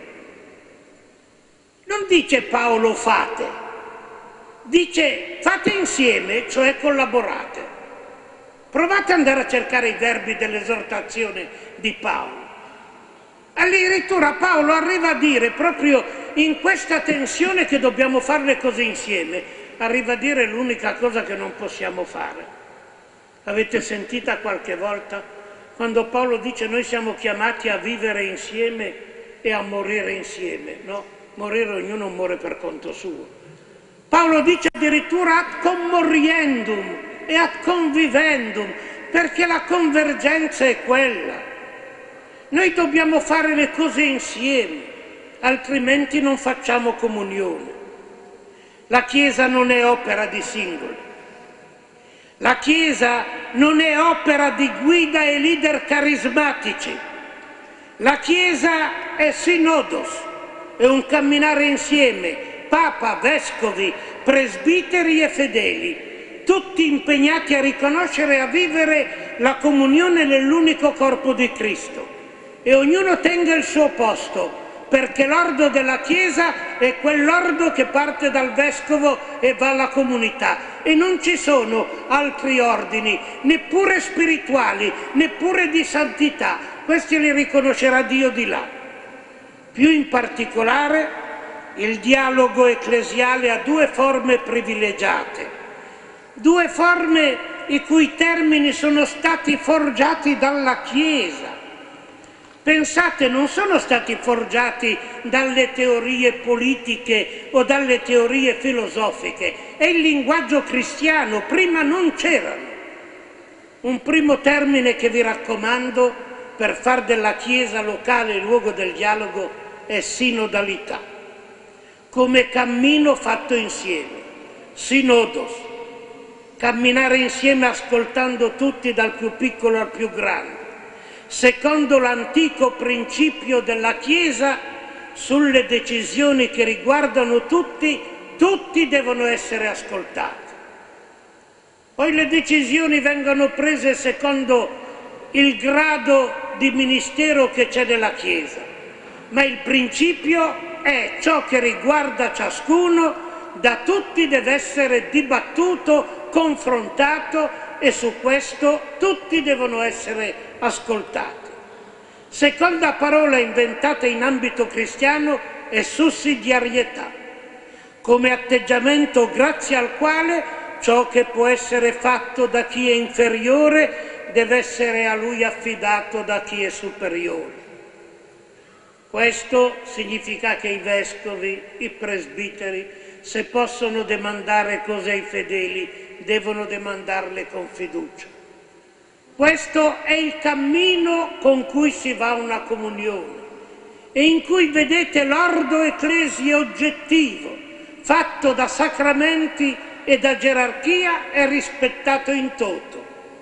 Non dice Paolo fate, dice fate insieme, cioè collaborate. Provate ad andare a cercare i verbi dell'esortazione di Paolo. Addirittura Paolo arriva a dire, proprio in questa tensione che dobbiamo fare le cose insieme, arriva a dire l'unica cosa che non possiamo fare. Avete sentita qualche volta quando Paolo dice noi siamo chiamati a vivere insieme e a morire insieme? No, morire ognuno muore per conto suo. Paolo dice addirittura ad commoriendum e ad convivendum, perché la convergenza è quella. Noi dobbiamo fare le cose insieme, altrimenti non facciamo comunione. La Chiesa non è opera di singoli. La Chiesa non è opera di guida e leader carismatici. La Chiesa è sinodos, è un camminare insieme, Papa, Vescovi, presbiteri e fedeli, tutti impegnati a riconoscere e a vivere la comunione nell'unico corpo di Cristo. E ognuno tenga il suo posto, perché l'ordo della Chiesa è quell'ordo che parte dal Vescovo e va alla comunità. E non ci sono altri ordini, neppure spirituali, neppure di santità. Questi li riconoscerà Dio di là. Più in particolare, il dialogo ecclesiale ha due forme privilegiate, due forme i cui termini sono stati forgiati dalla Chiesa. Pensate, non sono stati forgiati dalle teorie politiche o dalle teorie filosofiche, è il linguaggio cristiano, prima non c'erano. Un primo termine che vi raccomando per far della Chiesa locale il luogo del dialogo è sinodalità, come cammino fatto insieme, sinodos, camminare insieme ascoltando tutti dal più piccolo al più grande, secondo l'antico principio della Chiesa, sulle decisioni che riguardano tutti, tutti devono essere ascoltati. Poi le decisioni vengono prese secondo il grado di ministero che c'è nella Chiesa, ma il principio è ciò che riguarda ciascuno, da tutti deve essere dibattuto, confrontato e su questo tutti devono essere ascoltati. Seconda parola inventata in ambito cristiano è sussidiarietà, come atteggiamento grazie al quale ciò che può essere fatto da chi è inferiore deve essere a lui affidato da chi è superiore. Questo significa che i vescovi, i presbiteri, se possono demandare cose ai fedeli, devono demandarle con fiducia. Questo è il cammino con cui si va a una comunione e in cui vedete l'ordo ecclesia oggettivo, fatto da sacramenti e da gerarchia, è rispettato in toto.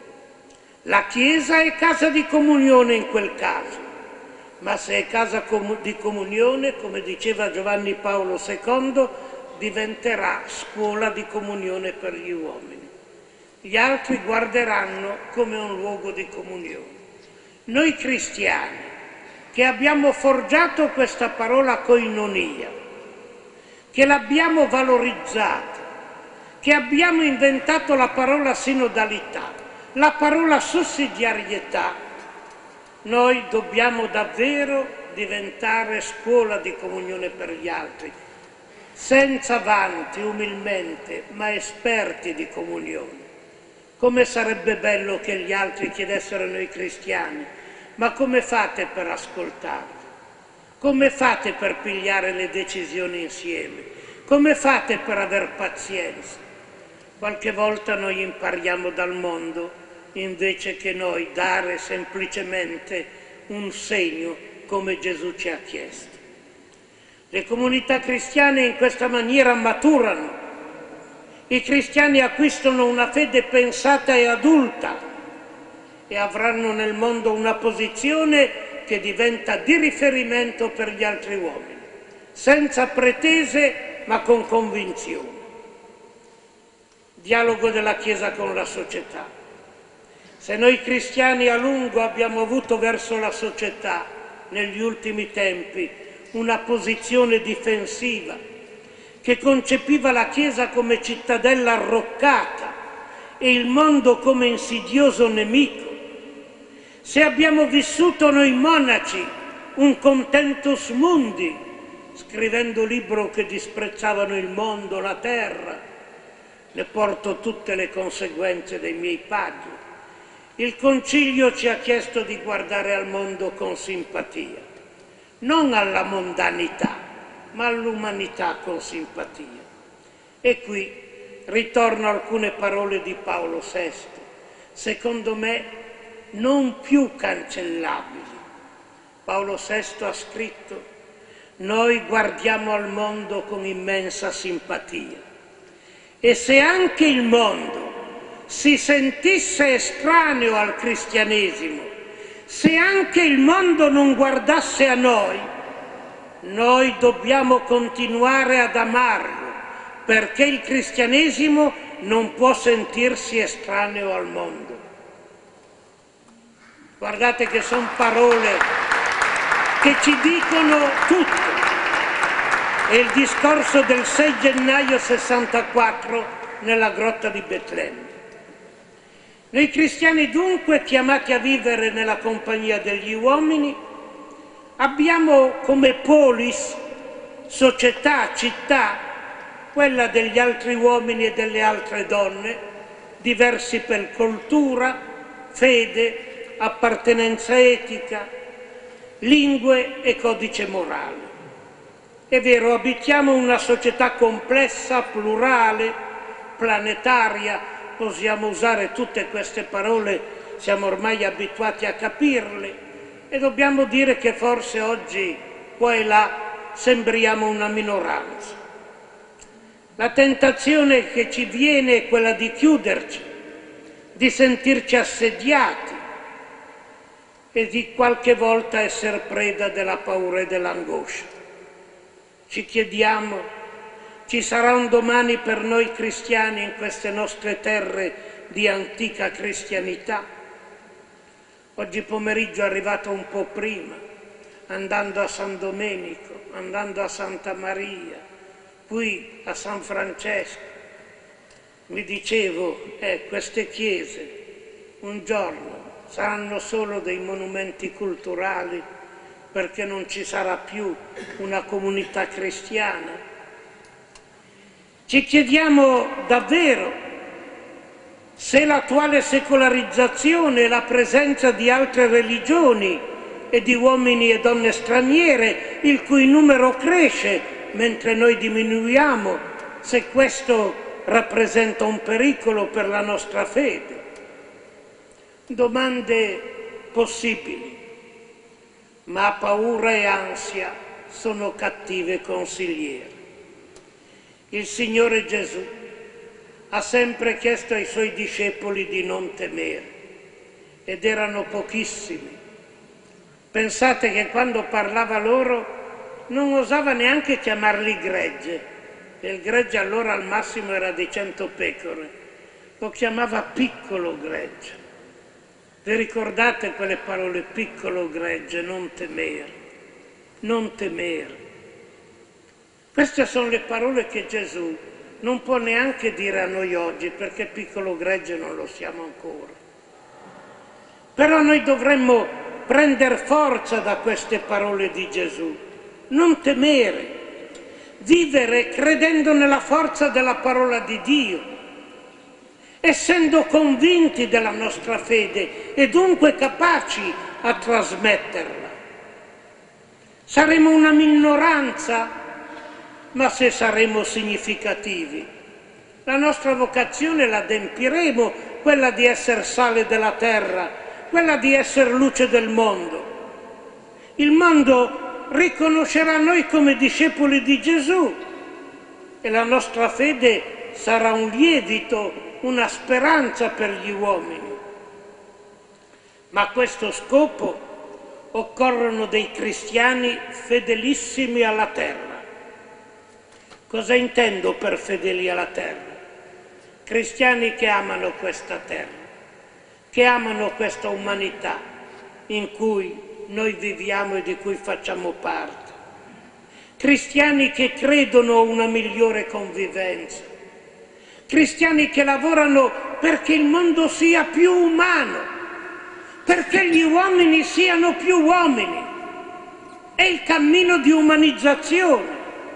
La Chiesa è casa di comunione in quel caso, ma se è casa di comunione, come diceva Giovanni Paolo secondo, diventerà scuola di comunione per gli uomini. Gli altri guarderanno come un luogo di comunione. Noi cristiani, che abbiamo forgiato questa parola koinonia, che l'abbiamo valorizzata, che abbiamo inventato la parola sinodalità, la parola sussidiarietà, noi dobbiamo davvero diventare scuola di comunione per gli altri, senza vanti, umilmente, ma esperti di comunione. Come sarebbe bello che gli altri chiedessero a noi cristiani: ma come fate per ascoltarvi? Come fate per pigliare le decisioni insieme? Come fate per aver pazienza? Qualche volta noi impariamo dal mondo invece che noi dare semplicemente un segno come Gesù ci ha chiesto. Le comunità cristiane in questa maniera maturano. I cristiani acquistano una fede pensata e adulta e avranno nel mondo una posizione che diventa di riferimento per gli altri uomini, senza pretese ma con convinzione. Dialogo della Chiesa con la società. Se noi cristiani a lungo abbiamo avuto verso la società, negli ultimi tempi, una posizione difensiva, che concepiva la Chiesa come cittadella arroccata e il mondo come insidioso nemico, se abbiamo vissuto noi monaci un contentus mundi, scrivendo libro che disprezzavano il mondo, la terra, ne porto tutte le conseguenze dei miei paghi. il Concilio ci ha chiesto di guardare al mondo con simpatia, non alla mondanità, ma all'umanità con simpatia. E qui ritorno a alcune parole di Paolo sesto, secondo me non più cancellabili. Paolo sesto ha scritto: noi guardiamo al mondo con immensa simpatia e se anche il mondo si sentisse estraneo al cristianesimo, se anche il mondo non guardasse a noi, noi dobbiamo continuare ad amarlo, perché il cristianesimo non può sentirsi estraneo al mondo. Guardate che sono parole che ci dicono tutto. È il discorso del sei gennaio sessantaquattro nella grotta di Betlemme. Noi cristiani dunque, chiamati a vivere nella compagnia degli uomini, abbiamo come polis, società, città, quella degli altri uomini e delle altre donne, diversi per cultura, fede, appartenenza etica, lingue e codice morale. È vero, abitiamo una società complessa, plurale, planetaria, possiamo usare tutte queste parole, siamo ormai abituati a capirle, e dobbiamo dire che forse oggi qua e là sembriamo una minoranza. La tentazione che ci viene è quella di chiuderci, di sentirci assediati e di qualche volta essere preda della paura e dell'angoscia. Ci chiediamo: ci sarà un domani per noi cristiani in queste nostre terre di antica cristianità? Oggi pomeriggio è arrivato un po' prima, andando a San Domenico, andando a Santa Maria, qui a San Francesco. Mi dicevo, eh, queste chiese un giorno saranno solo dei monumenti culturali perché non ci sarà più una comunità cristiana. Ci chiediamo davvero se l'attuale secolarizzazione e la presenza di altre religioni e di uomini e donne straniere, il cui numero cresce mentre noi diminuiamo, se questo rappresenta un pericolo per la nostra fede. Domande possibili, ma paura e ansia sono cattive consigliere. Il Signore Gesù ha sempre chiesto ai Suoi discepoli di non temere, ed erano pochissimi. Pensate che quando parlava loro non osava neanche chiamarli gregge, e il gregge allora al massimo era di cento pecore, lo chiamava piccolo gregge. Vi ricordate quelle parole: piccolo gregge, non temere, non temere? Queste sono le parole che Gesù non può neanche dire a noi oggi, perché piccolo gregge non lo siamo ancora. Però noi dovremmo prendere forza da queste parole di Gesù, non temere, vivere credendo nella forza della parola di Dio, essendo convinti della nostra fede e dunque capaci a trasmetterla. Saremo una minoranza, ma se saremo significativi, la nostra vocazione la adempiremo, quella di essere sale della terra, quella di essere luce del mondo. Il mondo riconoscerà noi come discepoli di Gesù e la nostra fede sarà un lievito, una speranza per gli uomini. Ma a questo scopo occorrono dei cristiani fedelissimi alla terra. Cosa intendo per fedeli alla terra? Cristiani che amano questa terra, che amano questa umanità in cui noi viviamo e di cui facciamo parte. Cristiani che credono a una migliore convivenza. Cristiani che lavorano perché il mondo sia più umano, perché gli uomini siano più uomini. È il cammino di umanizzazione.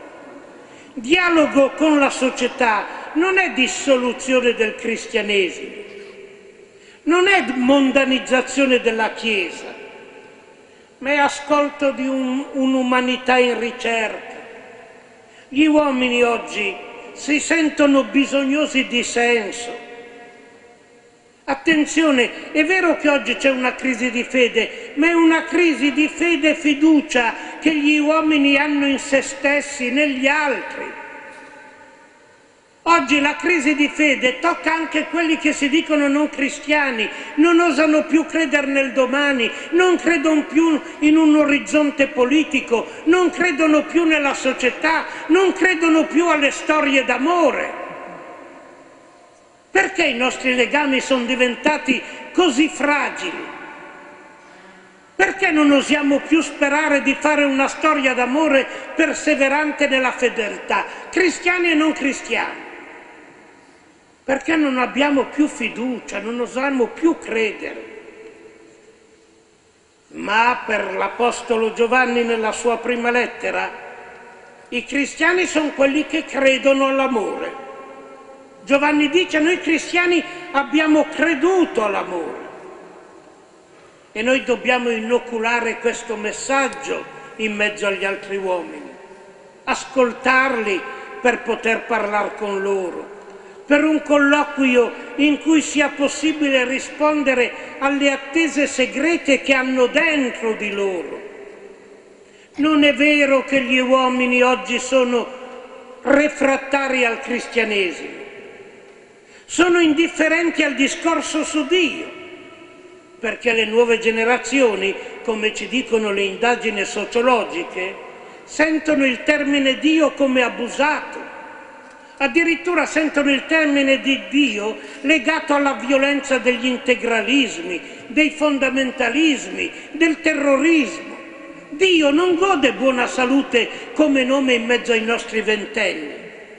Dialogo con la società non è dissoluzione del cristianesimo. non è mondanizzazione della Chiesa, ma è ascolto di un, un'umanità in ricerca. Gli uomini oggi si sentono bisognosi di senso. Attenzione, è vero che oggi c'è una crisi di fede, ma è una crisi di fede e fiducia che gli uomini hanno in se stessi, negli altri. Oggi la crisi di fede tocca anche quelli che si dicono non cristiani, non osano più credere nel domani, non credono più in un orizzonte politico, non credono più nella società, non credono più alle storie d'amore. Perché i nostri legami sono diventati così fragili? Perché non osiamo più sperare di fare una storia d'amore perseverante nella fedeltà, cristiani e non cristiani? Perché non abbiamo più fiducia, non osiamo più credere. Ma per l'Apostolo Giovanni nella sua prima lettera, i cristiani sono quelli che credono all'amore. Giovanni dice: noi cristiani abbiamo creduto all'amore e noi dobbiamo inoculare questo messaggio in mezzo agli altri uomini, ascoltarli per poter parlare con loro, per un colloquio in cui sia possibile rispondere alle attese segrete che hanno dentro di loro. Non è vero che gli uomini oggi sono refrattari al cristianesimo. Sono indifferenti al discorso su Dio, perché le nuove generazioni, come ci dicono le indagini sociologiche, sentono il termine Dio come abusato. Addirittura sentono il termine di Dio legato alla violenza degli integralismi, dei fondamentalismi, del terrorismo. Dio non gode buona salute come nome in mezzo ai nostri ventenni.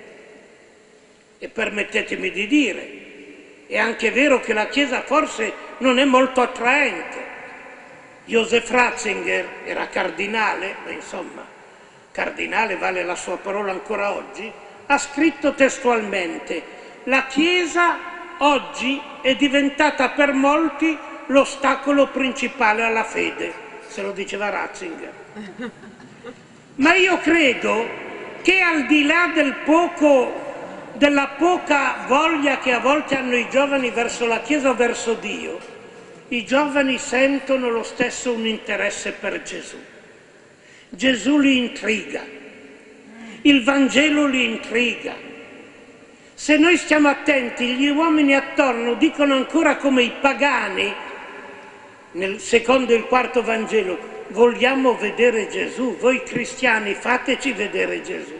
E permettetemi di dire, è anche vero che la Chiesa forse non è molto attraente. Joseph Ratzinger era cardinale, ma insomma, cardinale vale la sua parola ancora oggi, ha scritto testualmente: la Chiesa oggi è diventata per molti l'ostacolo principale alla fede. Se lo diceva Ratzinger. Ma io credo che al di là del poco della poca voglia che a volte hanno i giovani verso la Chiesa o verso Dio, i giovani sentono lo stesso un interesse per Gesù. Gesù li intriga, il Vangelo li intriga. Se noi stiamo attenti, gli uomini attorno dicono ancora come i pagani, nel secondo e il quarto Vangelo: vogliamo vedere Gesù, voi cristiani fateci vedere Gesù.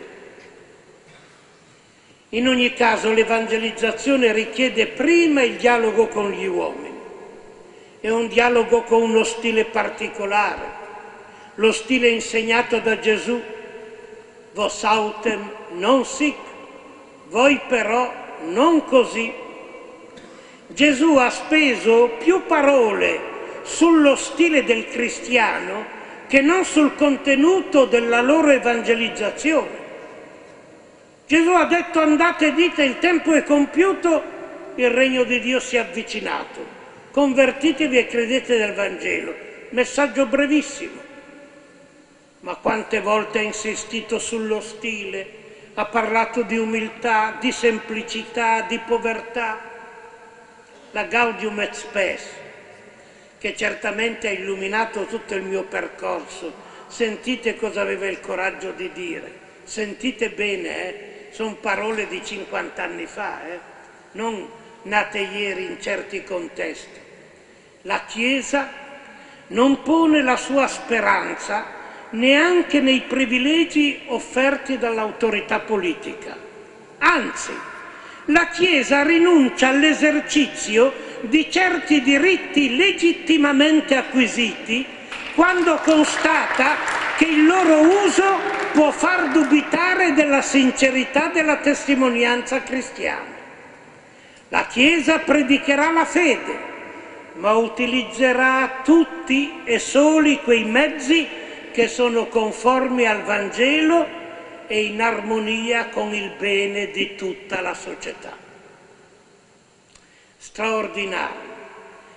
In ogni caso l'evangelizzazione richiede prima il dialogo con gli uomini. È un dialogo con uno stile particolare, lo stile insegnato da Gesù: vos autem non sic, voi però non così. Gesù ha speso più parole sullo stile del cristiano che non sul contenuto della loro evangelizzazione. Gesù ha detto: andate e dite, il tempo è compiuto, il regno di Dio si è avvicinato, convertitevi e credete nel Vangelo. Messaggio brevissimo. Ma quante volte ha insistito sullo stile, ha parlato di umiltà, di semplicità, di povertà. La Gaudium et Spes, che certamente ha illuminato tutto il mio percorso, sentite cosa aveva il coraggio di dire, sentite bene, eh? Sono parole di cinquanta anni fa, eh? Non nate ieri in certi contesti. La Chiesa non pone la sua speranza neanche nei privilegi offerti dall'autorità politica. Anzi, la Chiesa rinuncia all'esercizio di certi diritti legittimamente acquisiti quando constata che il loro uso può far dubitare della sincerità della testimonianza cristiana. La Chiesa predicherà la fede, ma utilizzerà tutti e soli quei mezzi che sono conformi al Vangelo e in armonia con il bene di tutta la società. Straordinario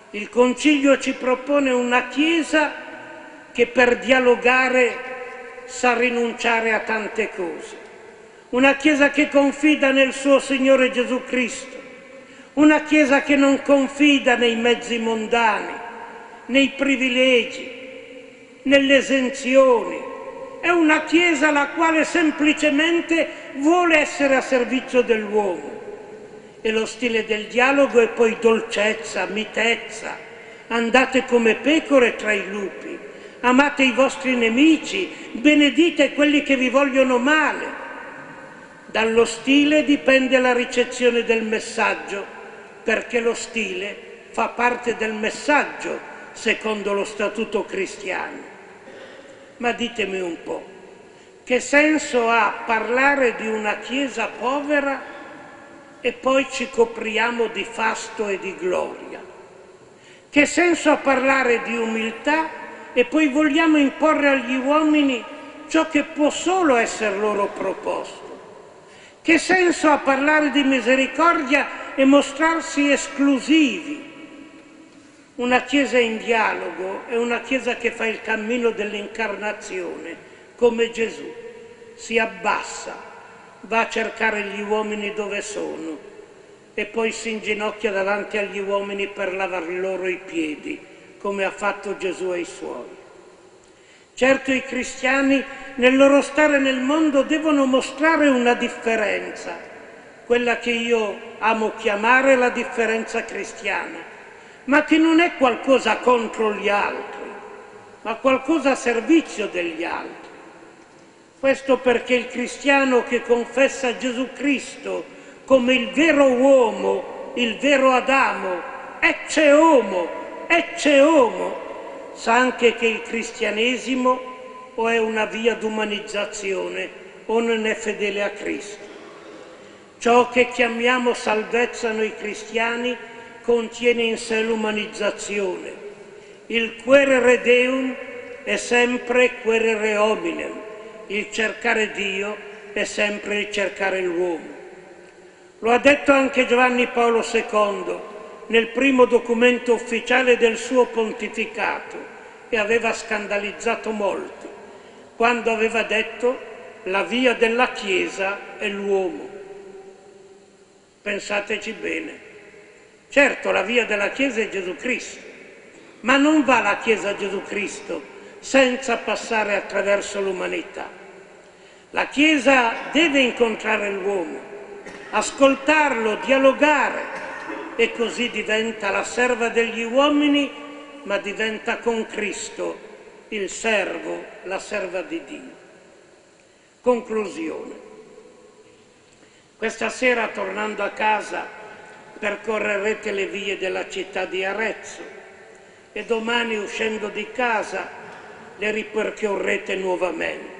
Il Concilio ci propone una Chiesa che per dialogare sa rinunciare a tante cose, una Chiesa che confida nel suo Signore Gesù Cristo, una Chiesa che non confida nei mezzi mondani, nei privilegi, nelle esenzioni. È una Chiesa la quale semplicemente vuole essere a servizio dell'uomo. E lo stile del dialogo è poi dolcezza, mitezza. Andate come pecore tra i lupi, amate i vostri nemici, benedite quelli che vi vogliono male. Dallo stile dipende la ricezione del messaggio, perché lo stile fa parte del messaggio, secondo lo statuto cristiano. Ma ditemi un po', che senso ha parlare di una Chiesa povera e poi ci copriamo di fasto e di gloria? Che senso ha parlare di umiltà e poi vogliamo imporre agli uomini ciò che può solo essere loro proposto? Che senso ha parlare di misericordia e mostrarsi esclusivi? Una Chiesa in dialogo è una Chiesa che fa il cammino dell'incarnazione, come Gesù. Si abbassa, va a cercare gli uomini dove sono e poi si inginocchia davanti agli uomini per lavar loro i piedi, come ha fatto Gesù ai Suoi. Certo, i cristiani nel loro stare nel mondo devono mostrare una differenza, quella che io amo chiamare la differenza cristiana, ma che non è qualcosa contro gli altri, ma qualcosa a servizio degli altri. Questo perché il cristiano che confessa Gesù Cristo come il vero uomo, il vero Adamo, ecce homo, ecce homo, sa anche che il cristianesimo o è una via d'umanizzazione o non è fedele a Cristo. Ciò che chiamiamo salvezza noi cristiani contiene in sé l'umanizzazione. Il querere Deum è sempre querere hominem, il cercare Dio è sempre il cercare l'uomo. Lo ha detto anche Giovanni Paolo secondo nel primo documento ufficiale del suo pontificato e aveva scandalizzato molti, quando aveva detto la via della Chiesa è l'uomo. Pensateci bene. Certo, la via della Chiesa è Gesù Cristo, ma non va la Chiesa a Gesù Cristo senza passare attraverso l'umanità. La Chiesa deve incontrare l'uomo, ascoltarlo, dialogare, e così diventa la serva degli uomini, ma diventa con Cristo il servo, la serva di Dio. Conclusione. Questa sera, tornando a casa, percorrerete le vie della città di Arezzo e domani, uscendo di casa, le ripercorrerete nuovamente.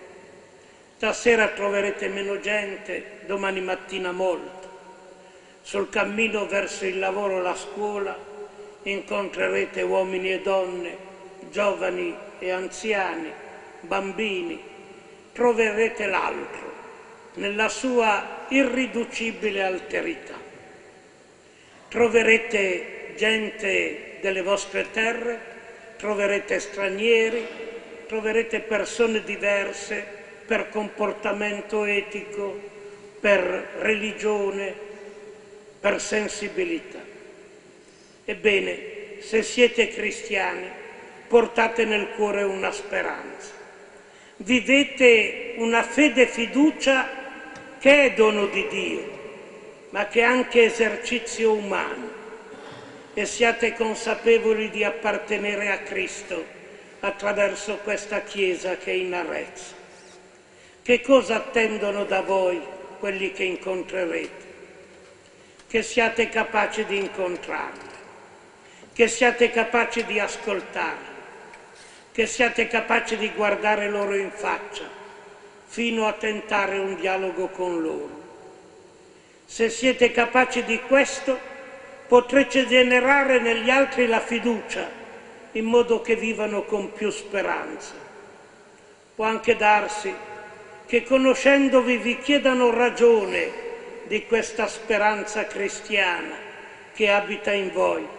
Stasera troverete meno gente, domani mattina molta. Sul cammino verso il lavoro o la scuola incontrerete uomini e donne, giovani e anziani, bambini. Troverete l'altro nella sua irriducibile alterità. Troverete gente delle vostre terre, troverete stranieri, troverete persone diverse per comportamento etico, per religione, per sensibilità. Ebbene, se siete cristiani, portate nel cuore una speranza. Vivete una fede e fiducia che è dono di Dio, ma che è anche esercizio umano, e siate consapevoli di appartenere a Cristo attraverso questa Chiesa che è in Arezzo. Che cosa attendono da voi quelli che incontrerete? Che siate capaci di incontrarli, che siate capaci di ascoltarli, che siate capaci di guardare loro in faccia, fino a tentare un dialogo con loro. Se siete capaci di questo, potrete generare negli altri la fiducia, in modo che vivano con più speranza. Può anche darsi che conoscendovi vi chiedano ragione di questa speranza cristiana che abita in voi,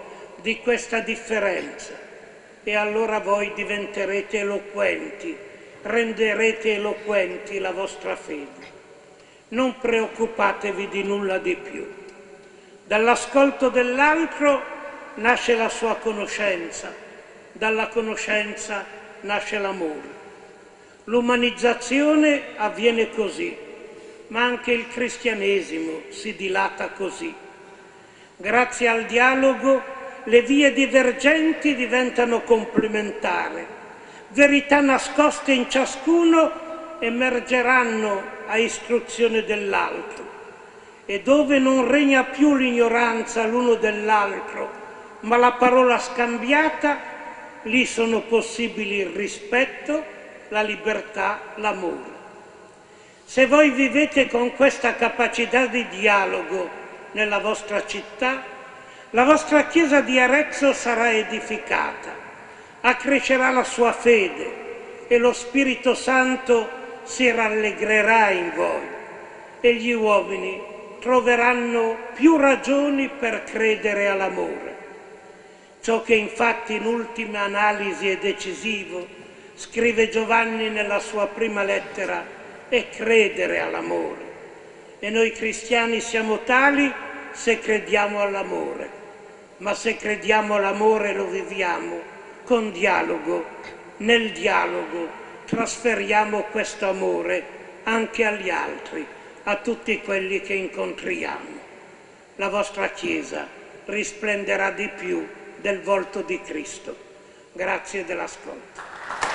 di questa differenza e allora voi diventerete eloquenti, renderete eloquenti la vostra fede. Non preoccupatevi di nulla di più. Dall'ascolto dell'altro nasce la sua conoscenza, dalla conoscenza nasce l'amore. L'umanizzazione avviene così, ma anche il cristianesimo si dilata così. Grazie al dialogo le vie divergenti diventano complementari, verità nascoste in ciascuno emergeranno a istruzione dell'altro, e dove non regna più l'ignoranza l'uno dell'altro, ma la parola scambiata, lì sono possibili il rispetto, la libertà, l'amore. Se voi vivete con questa capacità di dialogo nella vostra città, la vostra chiesa di Arezzo sarà edificata, accrescerà la sua fede e lo Spirito Santo si rallegrerà in voi e gli uomini troveranno più ragioni per credere all'amore. Ciò che infatti in ultima analisi è decisivo, scrive Giovanni nella sua prima lettera, è credere all'amore. E noi cristiani siamo tali se crediamo all'amore, ma se crediamo all'amore lo viviamo con dialogo. Nel dialogo trasferiamo questo amore anche agli altri, a tutti quelli che incontriamo. La vostra Chiesa risplenderà di più del volto di Cristo. Grazie dell'ascolto.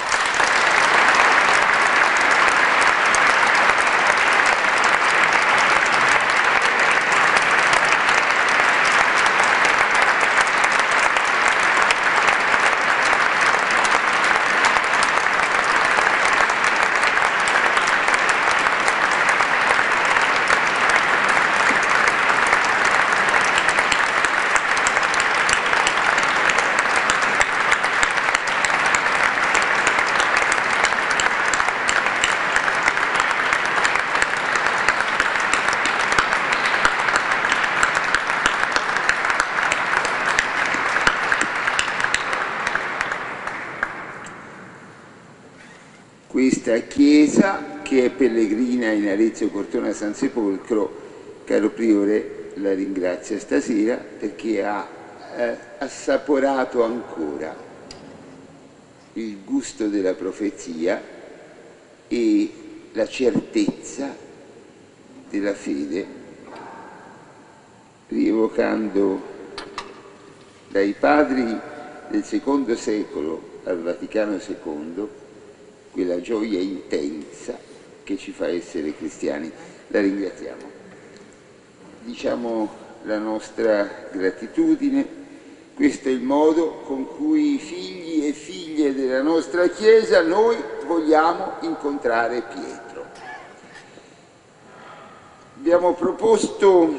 Questa chiesa che è pellegrina in Arezzo Cortona San Sepolcro, caro Priore, la ringrazio stasera perché ha eh, assaporato ancora il gusto della profezia e la certezza della fede, rievocando dai padri del secondo secolo al Vaticano secondo quella gioia intensa che ci fa essere cristiani. La ringraziamo. Diciamo la nostra gratitudine. Questo è il modo con cui figli e figlie della nostra Chiesa noi vogliamo incontrare Pietro. Abbiamo proposto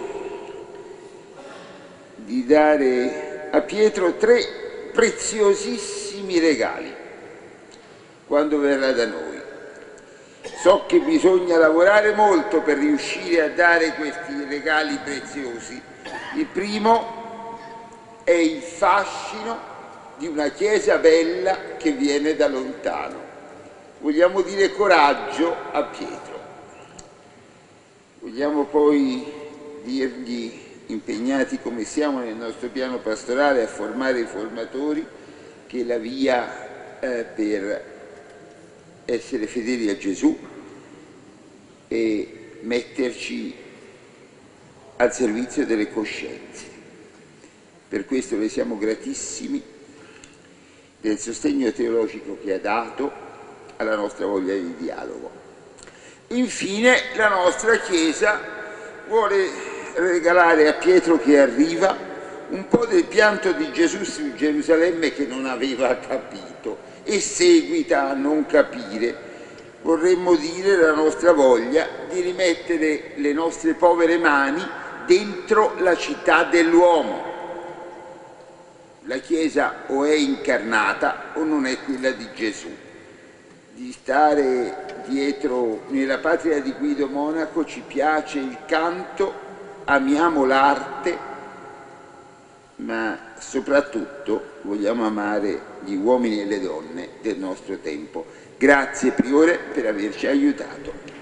di dare a Pietro tre preziosissimi regali quando verrà da noi. So che bisogna lavorare molto per riuscire a dare questi regali preziosi. Il primo è il fascino di una Chiesa bella che viene da lontano. Vogliamo dire coraggio a Pietro. Vogliamo poi dirgli, impegnati come siamo nel nostro piano pastorale a formare i formatori, che la via eh, per essere fedeli a Gesù e metterci al servizio delle coscienze. Per questo le siamo gratissimi del sostegno teologico che ha dato alla nostra voglia di dialogo. Infine la nostra Chiesa vuole regalare a Pietro che arriva un po' del pianto di Gesù su Gerusalemme che non aveva capito e seguita a non capire. Vorremmo dire la nostra voglia di rimettere le nostre povere mani dentro la città dell'uomo. La Chiesa o è incarnata o non è quella di Gesù. Di stare dietro, nella patria di Guido Monaco ci piace il canto, amiamo l'arte, ma soprattutto vogliamo amare gli uomini e le donne del nostro tempo. Grazie Priore per averci aiutato.